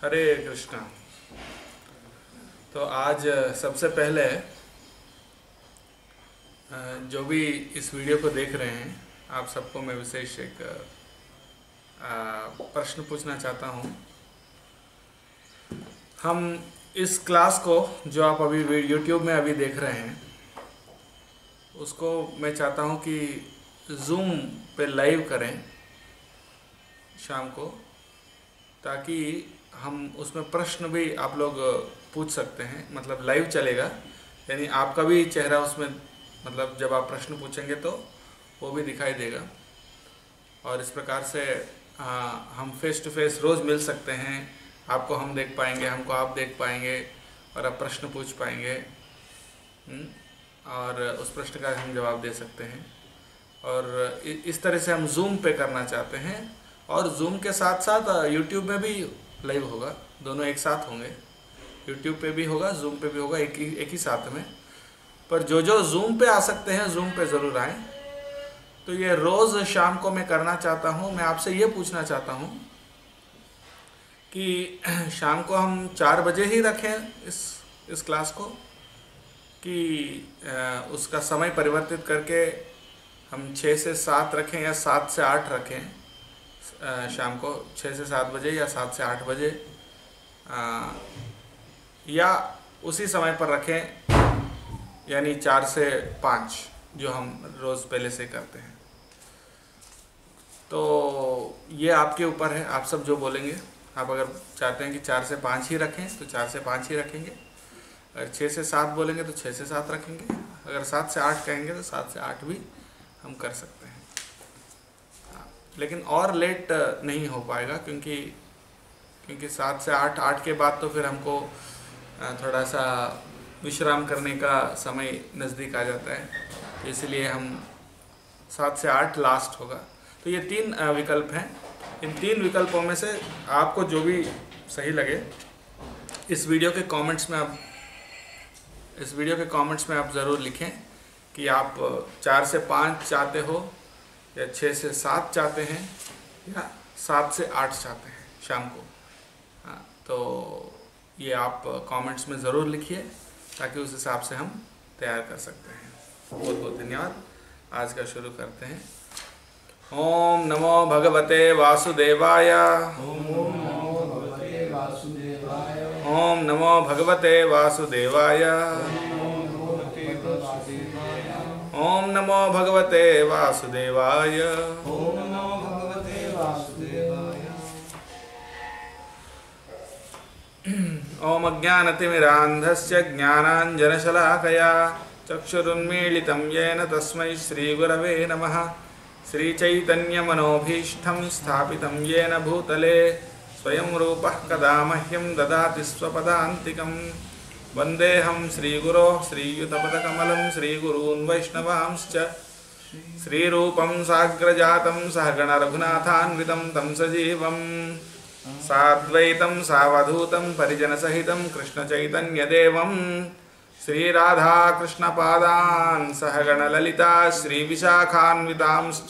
हरे कृष्णा। तो आज सबसे पहले जो भी इस वीडियो को देख रहे हैं आप सबको मैं विशेष एक प्रश्न पूछना चाहता हूँ। हम इस क्लास को जो आप अभी यूट्यूब में अभी देख रहे हैं उसको मैं चाहता हूँ कि ज़ूम पे लाइव करें शाम को, ताकि हम उसमें प्रश्न भी आप लोग पूछ सकते हैं। मतलब लाइव चलेगा, यानी आपका भी चेहरा उसमें, मतलब जब आप प्रश्न पूछेंगे तो वो भी दिखाई देगा। और इस प्रकार से हम फेस टू फेस रोज़ मिल सकते हैं। आपको हम देख पाएंगे, हमको आप देख पाएंगे और आप प्रश्न पूछ पाएंगे और उस प्रश्न का हम जवाब दे सकते हैं। और इस तरह से हम ज़ूम पे करना चाहते हैं। और ज़ूम के साथ साथ यूट्यूब में भी लाइव होगा, दोनों एक साथ होंगे। यूट्यूब पे भी होगा, ज़ूम पे भी होगा, एक ही साथ में। पर जो ज़ूम पे आ सकते हैं ज़ूम पे ज़रूर आएँ। तो ये रोज़ शाम को मैं करना चाहता हूँ। मैं आपसे ये पूछना चाहता हूँ कि शाम को हम 4 बजे ही रखें इस क्लास को, कि उसका समय परिवर्तित करके हम 6 से 7 रखें या 7 से 8 रखें। शाम को 6 से 7 बजे या 7 से 8 बजे, या उसी समय पर रखें, यानी 4 से 5 जो हम रोज़ पहले से करते हैं। तो ये आपके ऊपर है, आप सब जो बोलेंगे। आप अगर चाहते हैं कि 4 से 5 ही रखें तो 4 से 5 ही रखेंगे। अगर 6 से 7 बोलेंगे तो 6 से 7 रखेंगे। अगर 7 से 8 कहेंगे तो 7 से 8 भी हम कर सकते हैं। लेकिन और लेट नहीं हो पाएगा, क्योंकि 7 से 8 के बाद तो फिर हमको थोड़ा सा विश्राम करने का समय नज़दीक आ जाता है। तो इसलिए हम 7 से 8 लास्ट होगा। तो ये 3 विकल्प हैं। इन 3 विकल्पों में से आपको जो भी सही लगे, इस वीडियो के कमेंट्स में आप ज़रूर लिखें कि आप 4 से 5 चाहते हो, या 6 से 7 चाहते हैं, या 7 से 8 चाहते हैं शाम को। हाँ, तो ये आप कमेंट्स में ज़रूर लिखिए, ताकि उस हिसाब से हम तैयार कर सकते हैं। बहुत बहुत धन्यवाद। आज का शुरू करते हैं। ओम नमो भगवते वासुदेवाय। ओम नमो भगवते वासुदेवाय। ओम नमो भगवते वासुदेवाय। ओम अज्ञानतिमिरान्धस्य ज्ञानाञ्जनशलाकया चक्षुरुन्मीलितं येन तस्मै श्रीगुरवे नमः। श्रीचैतन्यमनोभीष्टं स्थापितं येन भूतले स्वयं रूपः कदा मह्यं ददाति स्वपदान्तिकं। वन्देऽहं श्रीगुरोः श्रीयुतपदकमलं श्रीगुरून् वैष्णवांश्च। श्रीरूपं साग्रजातं सहगणरघुनाथान्वितं तं सजीवं साद्वैतं सावधूतं परिजनसहितं कृष्णचैतन्यदेवं श्रीराधाकृष्णपादान् सहगणललिता श्रीविशाखान्वितांश्च।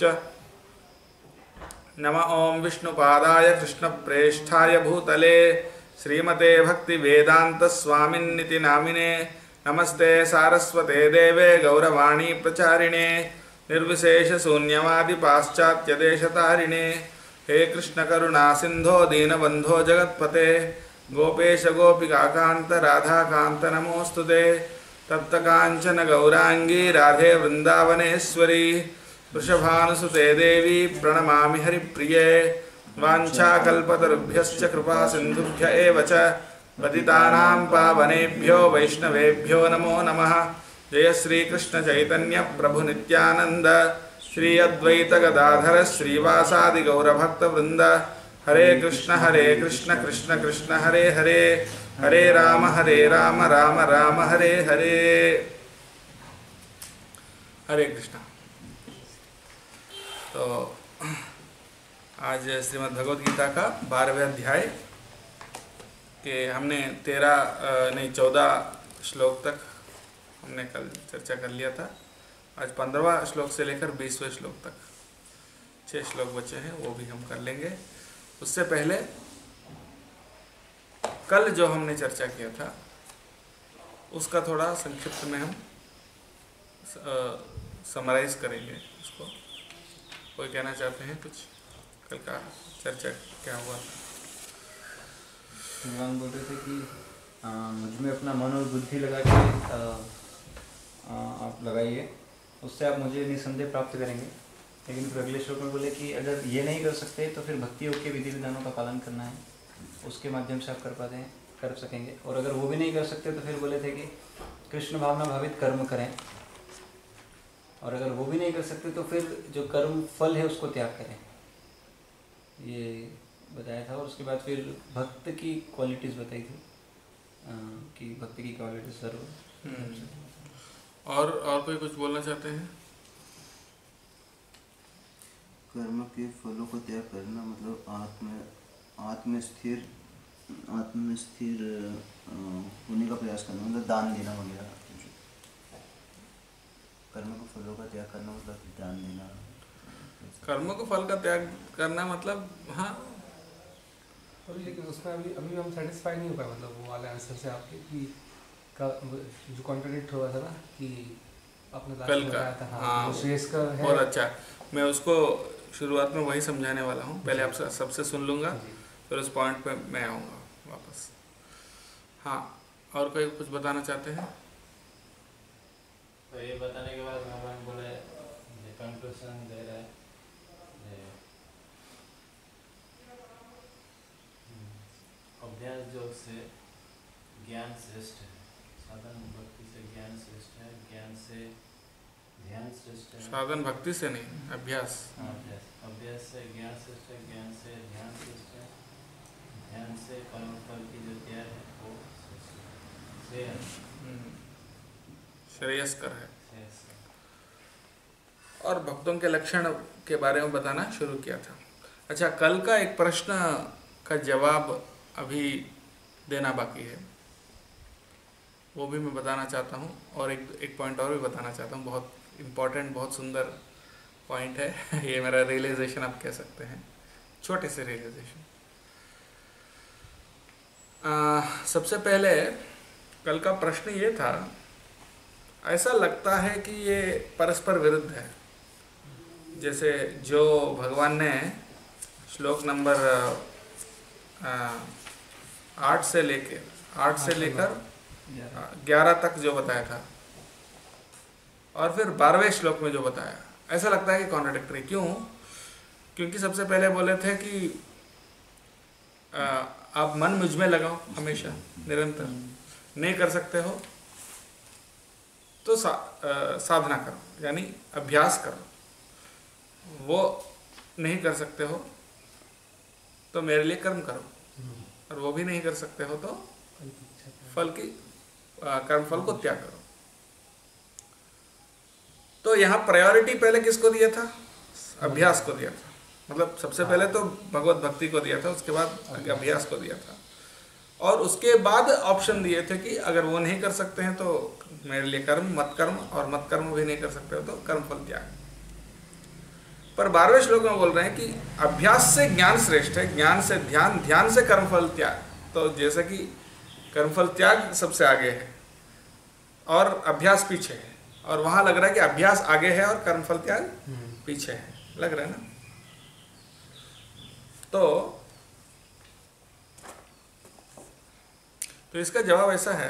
नमः ओं विष्णुपादाय कृष्णप्रेष्ठाय भूतले श्रीमते भक्तिवेदान्तस्वामिन्निति नामिने। नमस्ते सारस्वते देवे गौरवाणी प्रचारिणे निर्विशेषशून्यवादि पाश्चात्यदेशतारिणे। हे कृष्ण करुणा सिंधो दीनबंधो जगत्पते गोपेश गोपिकाकांत राधाकांत नमोस्तुते। तप्त कांचन गौरांगी राधे वृंदावनेश्वरी वृषभानुसुते देवी प्रणमामि हरिप्रिये। वाञ्छाकल्पतरुभ्यश्च कृपा सिन्धुभ्य एव च पतितानां पावनेभ्यो वैष्णवेभ्यो नमो नमः। जय श्री कृष्ण चैतन्य प्रभु नित्यानंद श्री अद्वैत गदाधर श्रीवासादि गौरभक्तवृंद। हरे कृष्ण कृष्ण कृष्ण हरे हरे, हरे राम राम राम हरे हरे। हरे कृष्ण। तो आज श्रीमद् भगवद गीता का 12वें अध्याय के हमने 14 श्लोक तक हमने कल चर्चा कर लिया था। आज 15वां श्लोक से लेकर 20वें श्लोक तक 6 श्लोक बचे हैं, वो भी हम कर लेंगे। उससे पहले कल जो हमने चर्चा किया था उसका थोड़ा संक्षिप्त में हम समराइज करेंगे उसको। कोई कहना चाहते हैं कुछ? कल का चर्चा क्या हुआ? भगवान बोल रहे थे कि मुझ में अपना मन और बुद्धि लगा के आप लगाइए, उससे आप मुझे निसंदेह प्राप्त करेंगे। लेकिन फिर अगले श्लोक में बोले कि अगर ये नहीं कर सकते तो फिर भक्ति योग के विधि विधानों का पालन करना है, उसके माध्यम से आप कर सकेंगे। और अगर वो भी नहीं कर सकते तो फिर बोले थे कि कृष्ण भावना भावित कर्म करें, और अगर वो भी नहीं कर सकते तो फिर जो कर्म फल है उसको त्याग करें, ये बताया था। और उसके बाद फिर भक्त की क्वालिटीज़ बताई थी कि भक्ति की क्वालिटी सर्व। और कोई कुछ बोलना चाहते हैं? कर्म के फलों को त्याग करना मतलब आत्मस्थिर होने का प्रयास करना, मतलब दान देना वगैरह। कर्म को फलों का त्याग करना मतलब दान देना। कर्म को फल का त्याग करना मतलब हाँ, लेकिन उसमें अभी हम सेटिस्फाई नहीं हो पाए, मतलब वो वाले आंसर से आपके कि जो कॉन्ट्रडिक्ट हुआ था ना कि आपने कल का था। हाँ, शेष का है। बहुत अच्छा। मैं उसको शुरुआत में वही समझाने वाला हूँ। पहले आप सबसे सुन लूँगा, फिर उस पॉइंट पे मैं आऊँगा वापस। हाँ, और कोई कुछ बताना चाहते हैं? तो ये बताने के बाद भगवान बोले कंक्लूजन दे रहे हैं, अभ्यास योग से ज्ञान श्रेष्ठ है, साधन भक्ति से ज्ञान श्रेष्ठ है, ज्ञान से ध्यान श्रेष्ठ है। साधन भक्ति से नहीं, अभ्यास। अभ्यास से ज्ञान श्रेष्ठ है, ज्ञान से ध्यान श्रेष्ठ है, ध्यान से कर्म फल की जो त्याग है वो श्रेयस्कर है। और भक्तों के लक्षण के बारे में बताना शुरू किया था। अच्छा, कल का एक प्रश्न का जवाब अभी देना बाकी है, वो भी मैं बताना चाहता हूँ। और एक पॉइंट और भी बताना चाहता हूँ, बहुत इम्पोर्टेंट, बहुत सुंदर पॉइंट है। ये मेरा रियलाइजेशन आप कह सकते हैं, छोटे से रियलाइजेशन। सबसे पहले कल का प्रश्न ये था, ऐसा लगता है कि ये परस्पर विरुद्ध है। जैसे जो भगवान ने श्लोक नंबर 8 से लेकर 11 तक जो बताया था, और फिर 12वें श्लोक में जो बताया, ऐसा लगता है कि कॉन्ट्रडिक्टरी। क्यों? क्योंकि सबसे पहले बोले थे कि आप मन मुझ में लगाओ हमेशा, निरंतर। नहीं कर सकते हो तो साधना करो, यानी अभ्यास करो। वो नहीं कर सकते हो तो मेरे लिए कर्म करो, और वो भी नहीं कर सकते हो तो फल की कर्म फल को त्याग करो। तो यहाँ प्रायोरिटी पहले किसको दिया था? अभ्यास को दिया था। मतलब सबसे पहले तो भगवत भक्ति को दिया था, उसके बाद अभ्यास को दिया था, और उसके बाद ऑप्शन दिए थे कि अगर वो नहीं कर सकते हैं तो मेरे लिए कर्म मत कर्म, और मत कर्म भी नहीं कर सकते हो तो कर्म फल त्याग। पर 12वें श्लोक में बोल रहे हैं कि अभ्यास से ज्ञान श्रेष्ठ है, ज्ञान से ध्यान, ध्यान से कर्मफल त्याग। तो जैसे कि कर्मफल त्याग सबसे आगे है और अभ्यास पीछे है, और वहां लग रहा है कि अभ्यास आगे है और कर्मफल त्याग पीछे है, लग रहा है ना? तो इसका जवाब ऐसा है,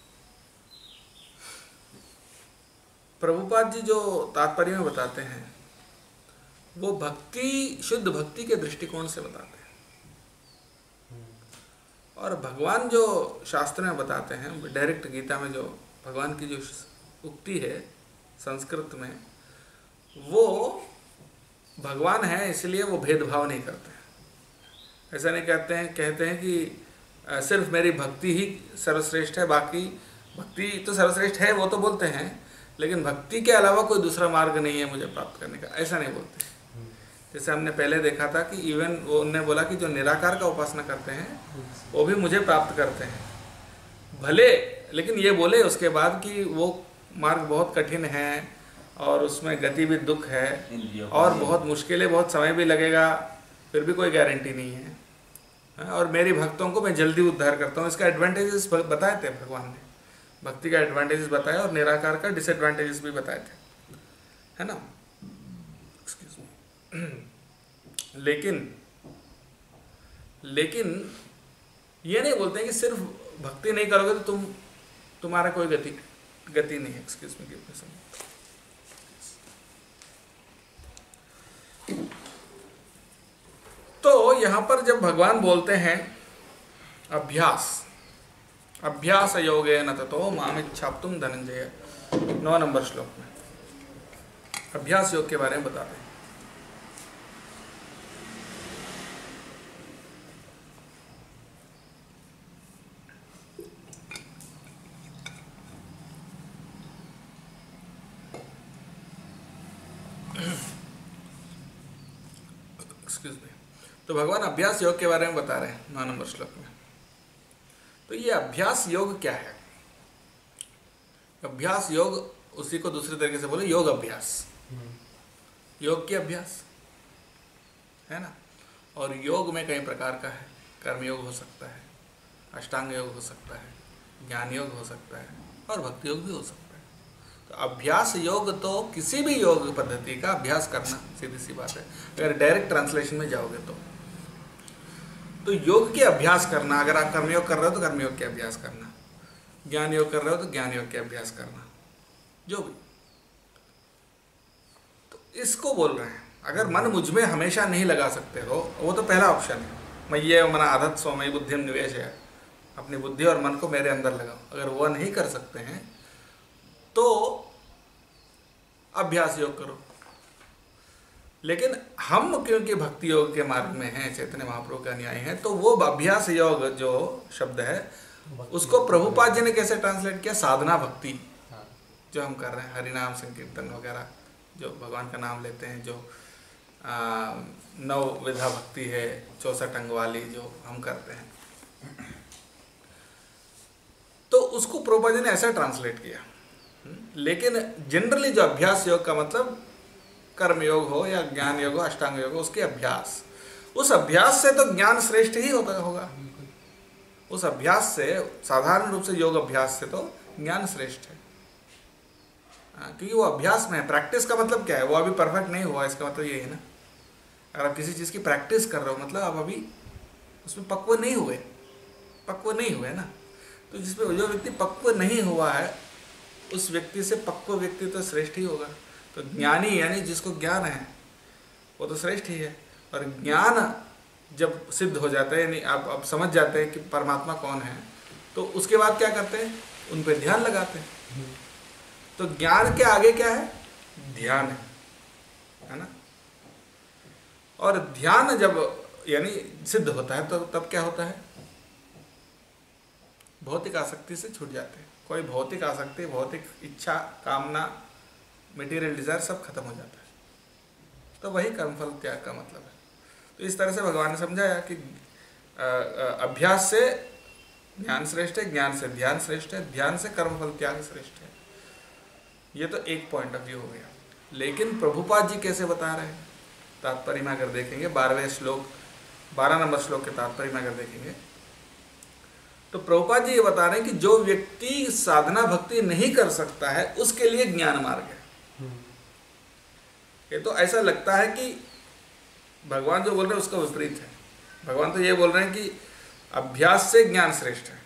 प्रभुपाद जी जो तात्पर्य में बताते हैं वो भक्ति, शुद्ध भक्ति के दृष्टिकोण से बताते हैं। और भगवान जो शास्त्र में बताते हैं, डायरेक्ट गीता में जो भगवान की जो उक्ति है संस्कृत में, वो भगवान है इसलिए वो भेदभाव नहीं करते। ऐसा नहीं कहते हैं कि सिर्फ मेरी भक्ति ही सर्वश्रेष्ठ है, बाकी भक्ति तो सर्वश्रेष्ठ है वो तो बोलते हैं, लेकिन भक्ति के अलावा कोई दूसरा मार्ग नहीं है मुझे प्राप्त करने का, ऐसा नहीं बोलते। जैसे हमने पहले देखा था कि इवन वो उन्होंने बोला कि जो निराकार का उपासना करते हैं वो भी मुझे प्राप्त करते हैं भले, लेकिन ये बोले उसके बाद कि वो मार्ग बहुत कठिन है और उसमें गति भी दुख है और बहुत मुश्किल है, बहुत समय भी लगेगा, फिर भी कोई गारंटी नहीं है। और मेरी भक्तों को मैं जल्दी उद्धार करता हूँ। इसका एडवांटेजेस बताए थे भगवान ने, भक्ति का एडवांटेजेस बताया और निराकार का डिसएडवांटेजेस भी बताए थे, है ना। Excuse me. लेकिन ये नहीं बोलते हैं कि सिर्फ भक्ति नहीं करोगे तो तुम्हारा कोई गति नहीं है। एक्सक्यूज मी, तो यहां पर जब भगवान बोलते हैं अभ्यास योगेन ततो मामिच्छाप्तुम धनंजय, 9 नंबर श्लोक में अभ्यास योग के बारे में बताते हैं। Excuse me. तो भगवान अभ्यास योग के बारे में बता रहे हैं 9 नंबर श्लोक में। तो ये अभ्यास योग क्या है? अभ्यास योग, उसी को दूसरे तरीके से बोले योग अभ्यास, योग की अभ्यास है ना। और योग में कई प्रकार का है। कर्म योग हो सकता है, अष्टांग योग हो सकता है, ज्ञान योग हो सकता है और भक्ति योग भी हो सकता है। तो अभ्यास योग तो किसी भी योग पद्धति का अभ्यास करना, सीधी सी बात है। अगर डायरेक्ट ट्रांसलेशन में जाओगे तो योग के अभ्यास करना, अगर आप कर्मयोग कर रहे हो तो कर्मयोग के अभ्यास करना, ज्ञान योग कर रहे हो तो ज्ञान योग के अभ्यास करना, जो भी। तो इसको बोल रहे हैं अगर मन मुझ में हमेशा नहीं लगा सकते हो, वो तो पहला ऑप्शन है, मैं ये मन आदत स्वमय बुद्धि निवेश है, अपनी बुद्धि और मन को मेरे अंदर लगाओ। अगर वह नहीं कर सकते हैं तो अभ्यास योग करो। लेकिन हम क्योंकि भक्ति योग के मार्ग में हैं, चैतन्य महाप्रभु के अनुयायी हैं, तो वो अभ्यास योग जो शब्द है उसको प्रभुपाद जी ने कैसे ट्रांसलेट किया? साधना भक्ति जो हम कर रहे हैं, हरिनाम संकीर्तन वगैरह, जो भगवान का नाम लेते हैं, जो 9 विधा भक्ति है, 64 अंग वाली जो हम करते हैं, तो उसको प्रभुपाद जी ने ऐसा ट्रांसलेट किया। लेकिन जनरली जो अभ्यास योग का मतलब कर्म योग हो या ज्ञान योग हो, अष्टांग योग हो, उसके अभ्यास, उस अभ्यास से तो ज्ञान श्रेष्ठ ही होगा। उस अभ्यास से, साधारण रूप से योग अभ्यास से तो ज्ञान श्रेष्ठ है, क्योंकि वो अभ्यास में है। प्रैक्टिस का मतलब क्या है? वो अभी परफेक्ट नहीं हुआ, इसका मतलब ये है ना। अगर आप किसी चीज़ की प्रैक्टिस कर रहे हो मतलब आप अभी उसमें पक्व नहीं हुए ना। तो जिसमें जो व्यक्ति पक्व नहीं हुआ है उस व्यक्ति से पक्व व्यक्ति तो श्रेष्ठ ही होगा। तो ज्ञानी यानी जिसको ज्ञान है वो तो श्रेष्ठ ही है। और ज्ञान जब सिद्ध हो जाता है, यानी आप समझ जाते हैं कि परमात्मा कौन है, तो उसके बाद क्या करते हैं? उन पर ध्यान लगाते हैं। तो ज्ञान के आगे क्या है? ध्यान है ना। और ध्यान जब यानी सिद्ध होता है तो तब क्या होता है? भौतिक आसक्ति से छूट जाते हैं। कोई भौतिक आसक्ति, भौतिक इच्छा, कामना, मटेरियल डिजायर सब खत्म हो जाता है। तो वही कर्मफल त्याग का मतलब है। तो इस तरह से भगवान ने समझाया कि अभ्यास से ज्ञान श्रेष्ठ है, ज्ञान से ध्यान श्रेष्ठ है, ध्यान से कर्मफल त्याग श्रेष्ठ है। ये तो एक पॉइंट ऑफ व्यू हो गया। लेकिन प्रभुपाद जी कैसे बता रहे हैं? तात्पर्य में अगर देखेंगे 12 नंबर श्लोक के तात्पर्य में अगर देखेंगे तो प्रभुपाद जी ये बता रहे हैं कि जो व्यक्ति साधना भक्ति नहीं कर सकता है उसके लिए ज्ञान मार्ग है। ये तो ऐसा लगता है कि भगवान जो बोल रहे हैं उसका विपरीत है। भगवान तो ये बोल रहे हैं कि अभ्यास से ज्ञान श्रेष्ठ है,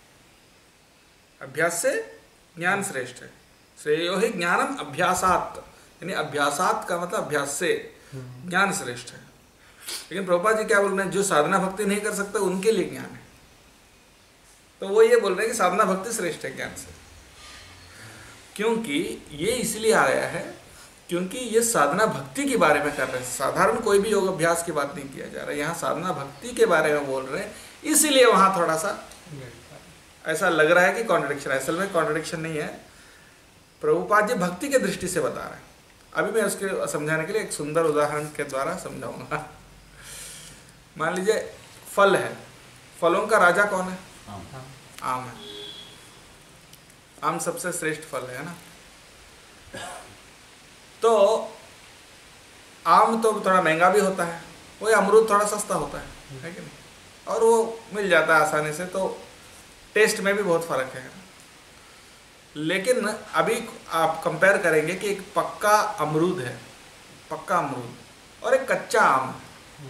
अभ्यास से ज्ञान श्रेष्ठ है। श्रेयो ही ज्ञानम अभ्यासात, यानी अभ्यासात का मतलब अभ्यास से ज्ञान श्रेष्ठ है। लेकिन प्रभुपाद जी क्या बोल रहे हैं? जो साधना भक्ति नहीं कर सकता उनके लिए ज्ञान है। तो वो ये बोल रहे हैं कि साधना भक्ति श्रेष्ठ है ज्ञान से। क्योंकि ये इसलिए आया है क्योंकि ये साधना भक्ति के बारे में कर रहे हैं। साधारण कोई भी योग अभ्यास की बात नहीं किया जा रहा है, यहाँ साधना भक्ति के बारे में बोल रहे हैं। इसीलिए वहाँ थोड़ा सा ऐसा लग रहा है कि कॉन्ट्रडिक्शन है। असल में कॉन्ट्रडिक्शन नहीं है, प्रभुपाद जी भक्ति के दृष्टि से बता रहे हैं। अभी मैं उसके समझाने के लिए एक सुंदर उदाहरण के द्वारा समझाऊंगा। मान लीजिए फल है, फलों का राजा कौन है? आम है। आम सबसे श्रेष्ठ फल है ना। तो आम तो थोड़ा महंगा भी होता है, वही अमरूद थोड़ा सस्ता होता है कि नहीं? और वो मिल जाता है आसानी से, तो टेस्ट में भी बहुत फ़र्क है। लेकिन अभी आप कंपेयर करेंगे कि एक पक्का अमरूद है, पक्का अमरूद, और एक कच्चा आम है।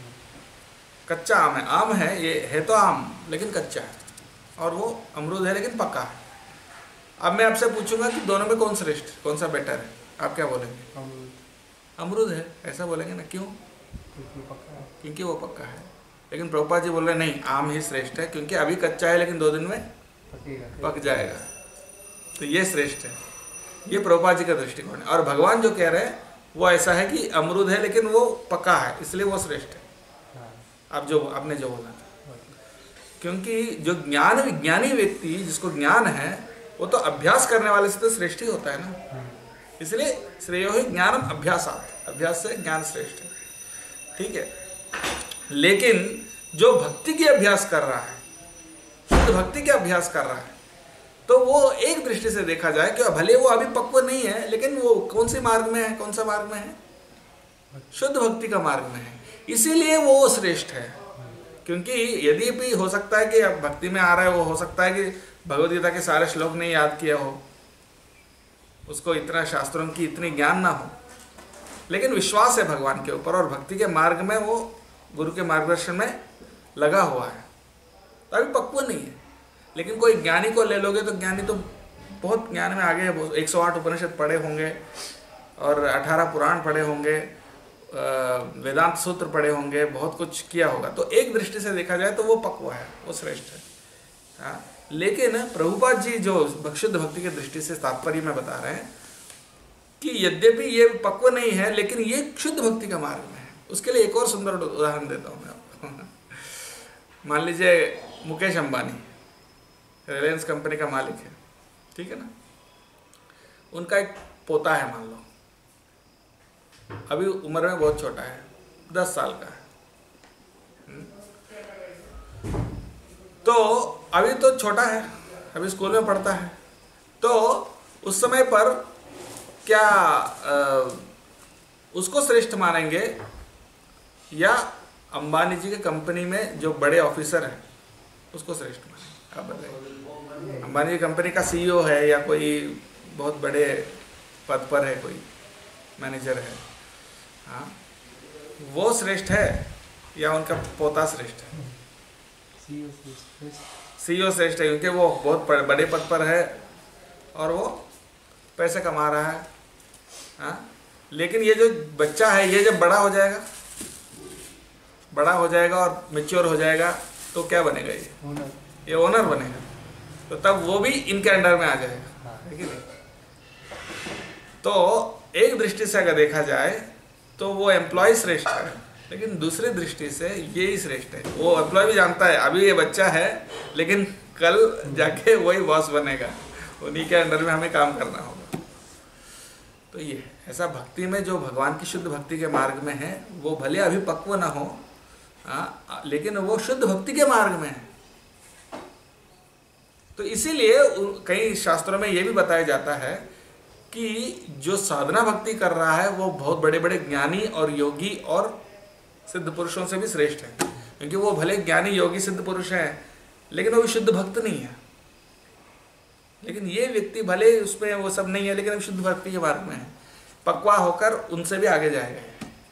कच्चा आम है, ये है तो आम लेकिन कच्चा है, और वो अमरूद है लेकिन पक्का है। अब मैं आपसे पूछूंगा कि दोनों में कौन श्रेष्ठ, कौन सा बेटर है, आप क्या बोलेंगे? अमरूद है, ऐसा बोलेंगे ना। क्यों? क्योंकि वो पक्का है। लेकिन प्रभुपाद जी बोल रहे नहीं, आम ही श्रेष्ठ है, क्योंकि अभी कच्चा है लेकिन 2 दिन में पक जाएगा, तो ये श्रेष्ठ है। ये प्रभुपाद जी का दृष्टिकोण है। और भगवान जो कह रहे हैं वो ऐसा है कि अमरूद है लेकिन वो पक्का है, इसलिए वो श्रेष्ठ है। आप जो आपने जो बोला था, क्योंकि जो विज्ञानी व्यक्ति जिसको ज्ञान है वो तो अभ्यास करने वाले से तो श्रेष्ठ ही होता है ना। इसलिए श्रेयो ही ज्ञानम अभ्यासात, अभ्यास से ज्ञान श्रेष्ठ है, ठीक है। लेकिन जो भक्ति की अभ्यास कर रहा है, शुद्ध भक्ति के अभ्यास कर रहा है, तो वो एक दृष्टि से देखा जाए कि भले वो अभी पक्व नहीं है, लेकिन वो कौन से मार्ग में है, कौन सा मार्ग में है? शुद्ध भक्ति का मार्ग में है, इसीलिए वो श्रेष्ठ है। क्योंकि यदि भी हो सकता है कि अब भक्ति में आ रहा है, वो हो सकता है कि भगवद गीता के सारे श्लोक नहीं याद किया हो, उसको इतना शास्त्रों की इतनी ज्ञान ना हो, लेकिन विश्वास है भगवान के ऊपर और भक्ति के मार्ग में वो गुरु के मार्गदर्शन में लगा हुआ है, तो अभी पक्व नहीं है। लेकिन कोई ज्ञानी को ले लोगे तो ज्ञानी तो बहुत ज्ञान में आगे है, 108 उपनिषद पढ़े होंगे और 18 पुराण पढ़े होंगे, वेदांत सूत्र पढ़े होंगे, बहुत कुछ किया होगा, तो एक दृष्टि से देखा जाए तो वो पक्व है, वो श्रेष्ठ है। हाँ, लेकिन प्रभुपाद जी जो शुद्ध भक्ति की दृष्टि से तात्पर्य में बता रहे हैं कि यद्यपि ये पक्व नहीं है लेकिन ये शुद्ध भक्ति का मार्ग में है। उसके लिए एक और सुंदर उदाहरण देता हूँ मैं आपको। मान लीजिए मुकेश अंबानी रिलायंस कंपनी का मालिक है, ठीक है ना। उनका एक पोता है, मान लो अभी उम्र में बहुत छोटा है, 10 साल का है। तो अभी तो छोटा है, अभी स्कूल में पढ़ता है, तो उस समय पर क्या उसको श्रेष्ठ मानेंगे या अंबानी जी के कंपनी में जो बड़े ऑफिसर हैं उसको श्रेष्ठ मानेंगे? आप बताइए। अंबानी जी कंपनी का सीईओ है या कोई बहुत बड़े पद पर है, कोई मैनेजर है, हाँ, वो श्रेष्ठ है या उनका पोता श्रेष्ठ है? सीईओ श्रेष्ठ है, क्योंकि वो बहुत बड़े पद पर है और वो पैसे कमा रहा है, हाँ। लेकिन ये जो बच्चा है, ये जब बड़ा हो जाएगा और मैच्योर हो जाएगा तो क्या बनेगा? ये ओनर बनेगा, तो तब वो भी इनके अंडर में आ जाएगा, है कि नहीं? तो एक दृष्टि से अगर देखा जाए तो वो एम्प्लॉय श्रेष्ठ है, लेकिन दूसरी दृष्टि से ये ही श्रेष्ठ है। वो एम्प्लॉय भी जानता है अभी ये बच्चा है, लेकिन कल जाके वही बॉस बनेगा, उन्हीं के अंडर में हमें काम करना होगा। तो ये ऐसा भक्ति में जो भगवान की शुद्ध भक्ति के मार्ग में है, वो भले अभी पक्व ना हो, लेकिन वो शुद्ध भक्ति के मार्ग में है। तो इसीलिए कई शास्त्रों में ये भी बताया जाता है कि जो साधना भक्ति कर रहा है वो बहुत बड़े बड़े ज्ञानी और योगी और सिद्ध पुरुषों से भी श्रेष्ठ है, क्योंकि वो भले ज्ञानी योगी सिद्ध पुरुष हैं लेकिन वो भी शुद्ध भक्त नहीं है। लेकिन ये व्यक्ति भले उसमें वो सब नहीं है, लेकिन अब शुद्ध भक्ति के मार्ग में है, पक्वा होकर उनसे भी आगे जाएगा।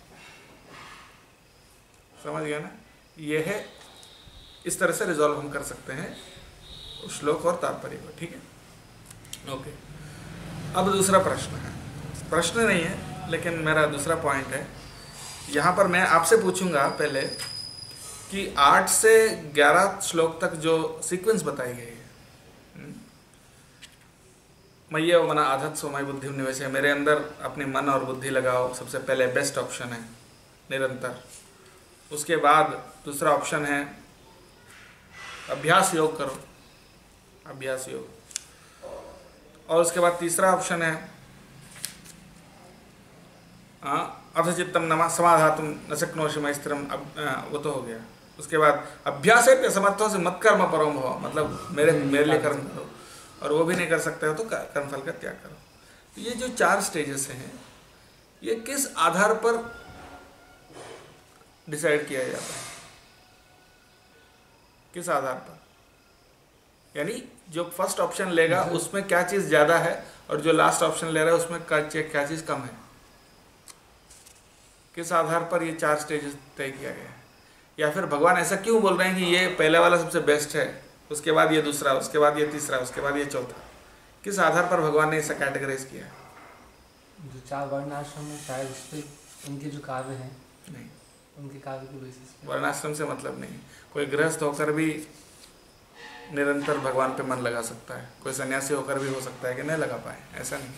समझ गया ना? ये है, इस तरह से रिजॉल्व हम कर सकते हैं श्लोक और तात्पर्य को, ठीक है? ओके। अब दूसरा प्रश्न है, प्रश्न नहीं है लेकिन मेरा दूसरा पॉइंट है। यहाँ पर मैं आपसे पूछूंगा पहले कि 8 से 11 श्लोक तक जो सीक्वेंस बताई गई है, मय्य मना आधत सो मयि बुद्धि निवेश है, मेरे अंदर अपने मन और बुद्धि लगाओ, सबसे पहले बेस्ट ऑप्शन है निरंतर। उसके बाद दूसरा ऑप्शन है अभ्यास योग करो, अभ्यास योग। और उसके बाद तीसरा ऑप्शन है अर्थचित्तम नमा समाधातुम न शक्नोषि मयि स्थिरम, वो तो हो गया। उसके बाद अभ्यास है समर्थों से मत कर्म परो भव, मतलब मेरे लिए कर्म करो, और वो भी नहीं कर सकते हो तो कर्मफल का त्याग करो। तो ये जो 4 स्टेजेस हैं, ये किस आधार पर डिसाइड किया जाता है? किस आधार पर? यानी जो फर्स्ट ऑप्शन लेगा उसमें क्या चीज़ ज़्यादा है और जो लास्ट ऑप्शन ले रहा है उसमें क्या चीज़ कम है। किस आधार पर ये 4 स्टेजेस तय किया गया है? या फिर भगवान ऐसा क्यों बोल रहे हैं कि ये पहले वाला सबसे बेस्ट है, उसके बाद ये दूसरा, उसके बाद ये तीसरा, उसके बाद ये चौथा? किस आधार पर भगवान ने ऐसा कैटेगराइज किया है? जो 4 वर्ण आश्रम में शायद उस पर उनके जो कार्य हैं, नहीं, उनके कार्य के बेसिस पे। वर्णाश्रम से मतलब नहीं। कोई गृहस्थ होकर भी निरंतर भगवान पे मन लगा सकता है, कोई सन्यासी होकर भी हो सकता है कि नहीं लगा पाए, ऐसा नहीं।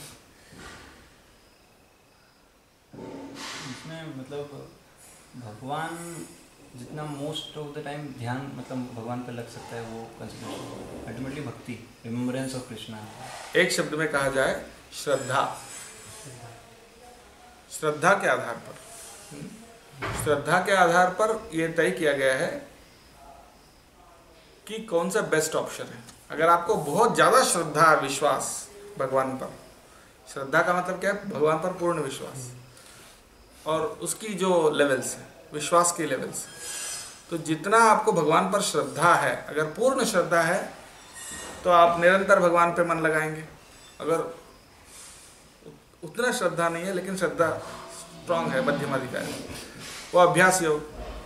इसमें मतलब भगवान जितना मोस्ट ऑफ द टाइम ध्यान मतलब भगवान पे लग सकता है वो कंसंट्रेशन, अल्टीमेटली भक्ति, रिमेम्बरेंस ऑफ कृष्णा। एक शब्द में कहा जाए श्रद्धा। श्रद्धा के आधार पर, श्रद्धा के आधार पर यह तय किया गया है कि कौन सा बेस्ट ऑप्शन है। अगर आपको बहुत ज़्यादा श्रद्धा है, विश्वास भगवान पर, श्रद्धा का मतलब क्या है? भगवान पर पूर्ण विश्वास, और उसकी जो लेवल्स है, विश्वास की लेवल्स, तो जितना आपको भगवान पर श्रद्धा है, अगर पूर्ण श्रद्धा है तो आप निरंतर भगवान पे मन लगाएंगे। अगर उतना श्रद्धा नहीं है लेकिन श्रद्धा स्ट्रांग है, मध्यम अधिकारी, वो अभ्यास योग,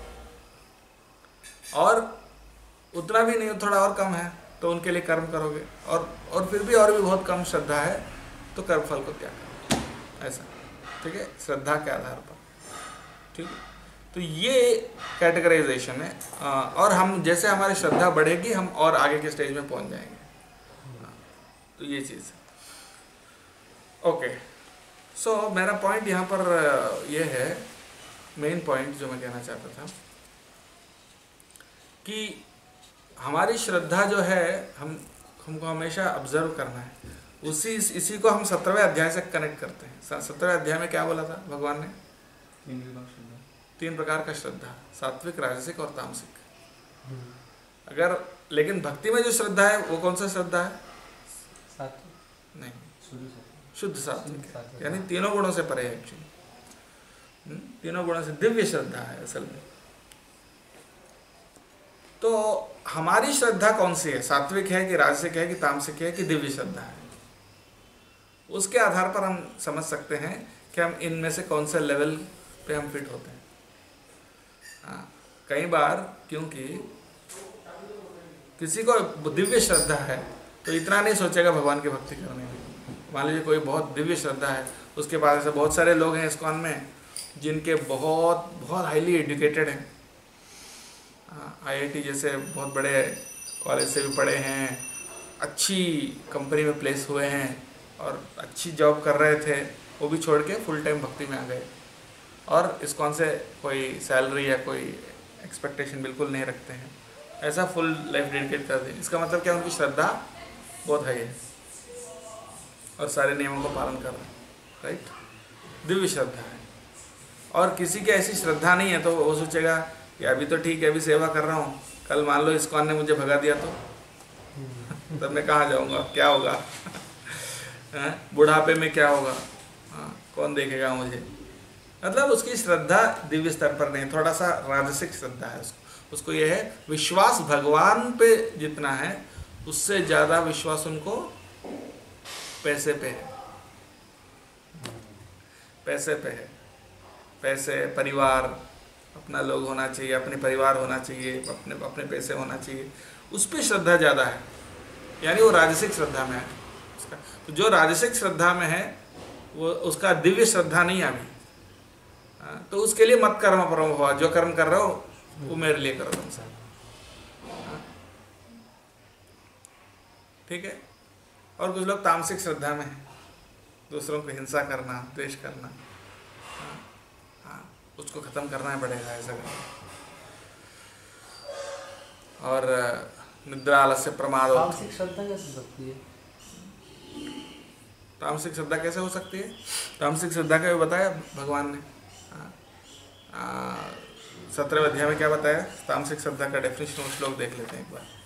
और उतना भी नहीं, थोड़ा और कम है तो उनके लिए कर्म करोगे, और फिर भी और भी बहुत कम श्रद्धा है तो कर्मफल को त्याग करो, ऐसा। ठीक है, श्रद्धा के आधार पर। ठीक है, तो ये कैटेगराइजेशन है। और हम जैसे हमारी श्रद्धा बढ़ेगी हम और आगे के स्टेज में पहुंच जाएंगे। तो ये चीज़ है। ओके, सो मेरा पॉइंट यहाँ पर ये है, मेन पॉइंट जो मैं कहना चाहता था कि हमारी श्रद्धा जो है हमको हमेशा ऑब्जर्व करना है। इसी को हम 17वें अध्याय से कनेक्ट करते हैं। 17वें अध्याय में क्या बोला था भगवान ने? 3 प्रकार का श्रद्धा, सात्विक, राजसिक और तामसिक। अगर लेकिन भक्ति में जो श्रद्धा है वो कौन सा श्रद्धा है? सात्विक नहीं, शुद्ध सात्विक है, यानी तीनों गुणों से परे है एक्चुअली, तीनों गुणों से दिव्य श्रद्धा है असल में। तो हमारी श्रद्धा कौन सी है? सात्विक है कि राजसिक है कि तामसिक है कि दिव्य श्रद्धा है? उसके आधार पर हम समझ सकते हैं कि हम इनमें से कौन से लेवल पे हम फिट होते हैं। हाँ, कई बार क्योंकि किसी को दिव्य श्रद्धा है तो इतना नहीं सोचेगा भगवान की भक्ति करने में। मान लीजिए कोई बहुत दिव्य श्रद्धा है, उसके पास ऐसे बहुत सारे लोग हैं इस्कॉन में जिनके बहुत बहुत हाईली एजुकेटेड हैं, IIT जैसे बहुत बड़े कॉलेज से भी पढ़े हैं, अच्छी कंपनी में प्लेस हुए हैं और अच्छी जॉब कर रहे थे, वो भी छोड़ के फुल टाइम भक्ति में आ गए और इस्कॉन से कोई सैलरी या कोई एक्सपेक्टेशन बिल्कुल नहीं रखते हैं, ऐसा फुल लाइफ डेडिकेट कर दें। इसका मतलब क्या? उनकी श्रद्धा बहुत हाई है और सारे नियमों को पालन कर रहे हैं, राइट? दिव्य श्रद्धा है। और किसी की ऐसी श्रद्धा नहीं है तो वो सोचेगा कि अभी तो ठीक है, अभी सेवा कर रहा हूँ, कल मान लो इस्कॉन ने मुझे भगा दिया तो तब मैं कहाँ जाऊँगा, क्या होगा? बुढ़ापे में क्या होगा? कौन देखेगा मुझे? मतलब उसकी श्रद्धा दिव्य स्तर पर नहीं, थोड़ा सा राजसिक श्रद्धा है उसको ये है विश्वास भगवान पे जितना है उससे ज़्यादा विश्वास उनको पैसे पे है, पैसे पे है। पैसे, परिवार, अपना लोग होना चाहिए, अपने परिवार होना चाहिए, अपने पैसे होना चाहिए, उस पर श्रद्धा ज़्यादा है, यानी वो राजसिक श्रद्धा में है उसका। तो जो राजसिक श्रद्धा में है वो उसका दिव्य श्रद्धा नहीं है अभी, तो उसके लिए मत कर्म परम भव, जो कर्म कर रहे हो वो मेरे लिए करो तुम सब, ठीक है। और कुछ लोग तामसिक श्रद्धा में हैं, दूसरों को हिंसा करना, द्वेष करना, उसको खत्म करना पड़ेगा ऐसा करना, और निद्रा, आलस्य, प्रमाद। तामसिक श्रद्धा कैसे सकती है? तामसिक श्रद्धा कैसे हो सकती है? तामसिक श्रद्धा का भी बताया भगवान ने 17वें अध्याय में क्या बताया तामसिक श्रद्धा का डेफिनेशन, उस लोग देख लेते हैं एक बार।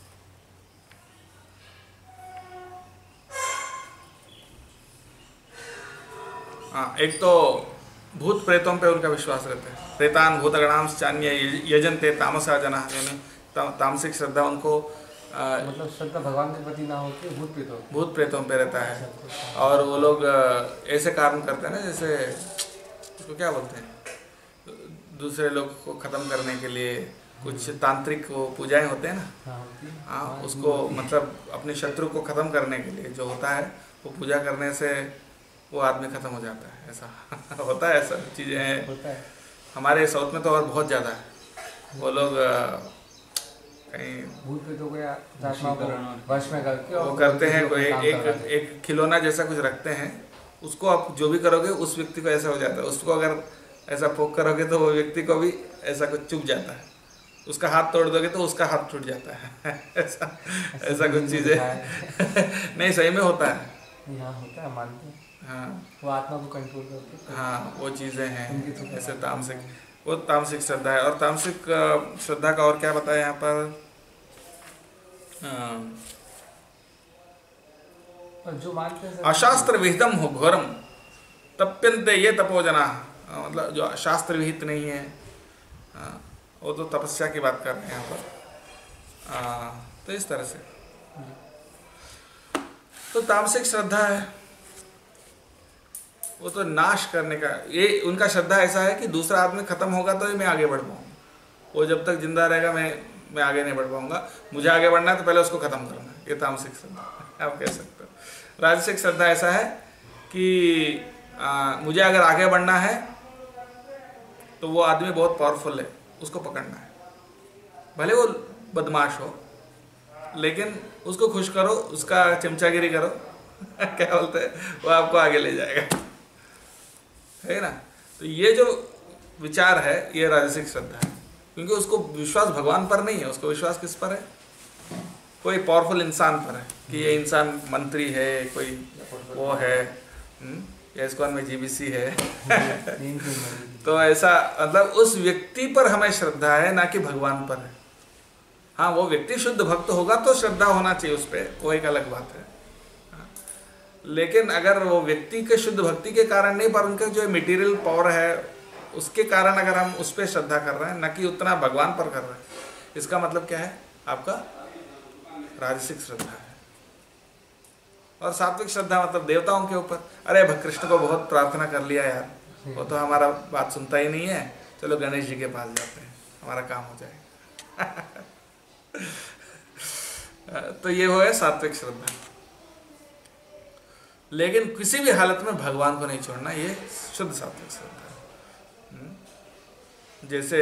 हाँ, एक तो भूत प्रेतों पे उनका विश्वास रहता है। प्रेतान भूतगणांश चान्य यजन्ते तामसा जना, यानी तामसिक श्रद्धा उनको मतलब श्रद्धा भगवान के प्रति ना होकर भूत प्रेतों पे रहता है। और वो लोग ऐसे कारण करते हैं ना, जैसे उसको क्या बोलते हैं, दूसरे लोग को ख़त्म करने के लिए कुछ तांत्रिक वो पूजाएं होते हैं ना, हाँ उसको मतलब अपने शत्रु को ख़त्म करने के लिए जो होता है वो पूजा करने से वो आदमी ख़त्म हो जाता है, ऐसा होता है। ऐसा चीज़ें हैं हमारे साउथ में तो और बहुत ज़्यादा है। वो लोग कहीं भूत प्रेतों को या आत्मा को वश में करके वो करते हैं, कोई एक खिलौना जैसा कुछ रखते हैं, उसको आप जो भी करोगे उस व्यक्ति को ऐसा हो जाता है। उसको अगर ऐसा पोक करोगे तो वो व्यक्ति को भी ऐसा कुछ चुभ जाता है। उसका हाथ तोड़ दोगे तो उसका हाथ टूट जाता है। ऐसा कुछ चीज़ें नहीं, सही में होता है। यहाँ होता है, मानते हैं। हाँ वो आत्मा को कंट्रोल करके, हाँ वो चीज़ें हैं ऐसे तामसिक, वो तामसिक श्रद्धा है। और तामसिक श्रद्धा का और क्या बताया यहाँ पर, और जो मानते हैं अशास्त्र विहितम हो घोरम तप्यन्ते ये तपोजना, मतलब जो शास्त्र विहित नहीं है, वो तो तपस्या की बात कर रहे हैं यहाँ पर। तो इस तरह से तो तामसिक श्रद्धा है, वो तो नाश करने का, ये उनका श्रद्धा ऐसा है कि दूसरा आदमी खत्म होगा तो ही मैं आगे बढ़ पाऊंगा। वो जब तक जिंदा रहेगा मैं आगे नहीं बढ़ पाऊंगा, मुझे आगे बढ़ना है तो पहले उसको खत्म करना है। ये तामसिक श्रद्धा आप कह सकते हो। राजसिक श्रद्धा ऐसा है कि मुझे अगर आगे बढ़ना है तो वो आदमी बहुत पावरफुल है, उसको पकड़ना है, भले वो बदमाश हो लेकिन उसको खुश करो, उसका चमचागिरी करो क्या बोलते हैं, वो आपको आगे ले जाएगा, है ना। तो ये जो विचार है ये राजसिक श्रद्धा है, क्योंकि उसको विश्वास भगवान पर नहीं है, उसको विश्वास किस पर है, कोई पावरफुल इंसान पर है कि ये इंसान मंत्री है, कोई वो है, या इस्कॉन में जीबीसी है तो ऐसा मतलब उस व्यक्ति पर हमें श्रद्धा है, ना कि भगवान पर है। हाँ वो व्यक्ति शुद्ध भक्त होगा तो श्रद्धा होना चाहिए उस पर, वो एक अलग बात है। लेकिन अगर वो व्यक्ति के शुद्ध भक्ति के कारण नहीं, पर उनका जो मटेरियल पावर है उसके कारण अगर हम उस पर श्रद्धा कर रहे हैं, न कि उतना भगवान पर कर रहे हैं, इसका मतलब क्या है, आपका राजसिक श्रद्धा है। और सात्विक श्रद्धा मतलब देवताओं के ऊपर, अरे कृष्ण को बहुत प्रार्थना कर लिया यार, वो तो हमारा बात सुनता ही नहीं है, चलो गणेश जी के पास जाते हैं, हमारा काम हो जाएगा तो ये वो है सात्विक श्रद्धा। लेकिन किसी भी हालत में भगवान को नहीं छोड़ना, ये शुद्ध सात्विक श्रद्धा है। जैसे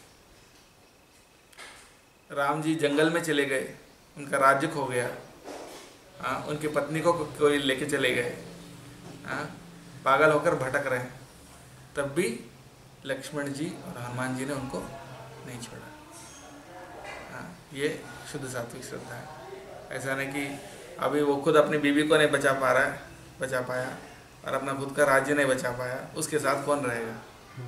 राम जी जंगल में चले गए, उनका राज्य खो गया, उनकी पत्नी को कोई लेके चले गए, पागल होकर भटक रहे हैं, तब भी लक्ष्मण जी और हनुमान जी ने उनको नहीं छोड़ा। ये शुद्ध सात्विक श्रद्धा है। ऐसा नहीं कि अभी वो खुद अपनी बीवी को नहीं बचा पाया और अपना खुद का राज्य नहीं बचा पाया, उसके साथ कौन रहेगा।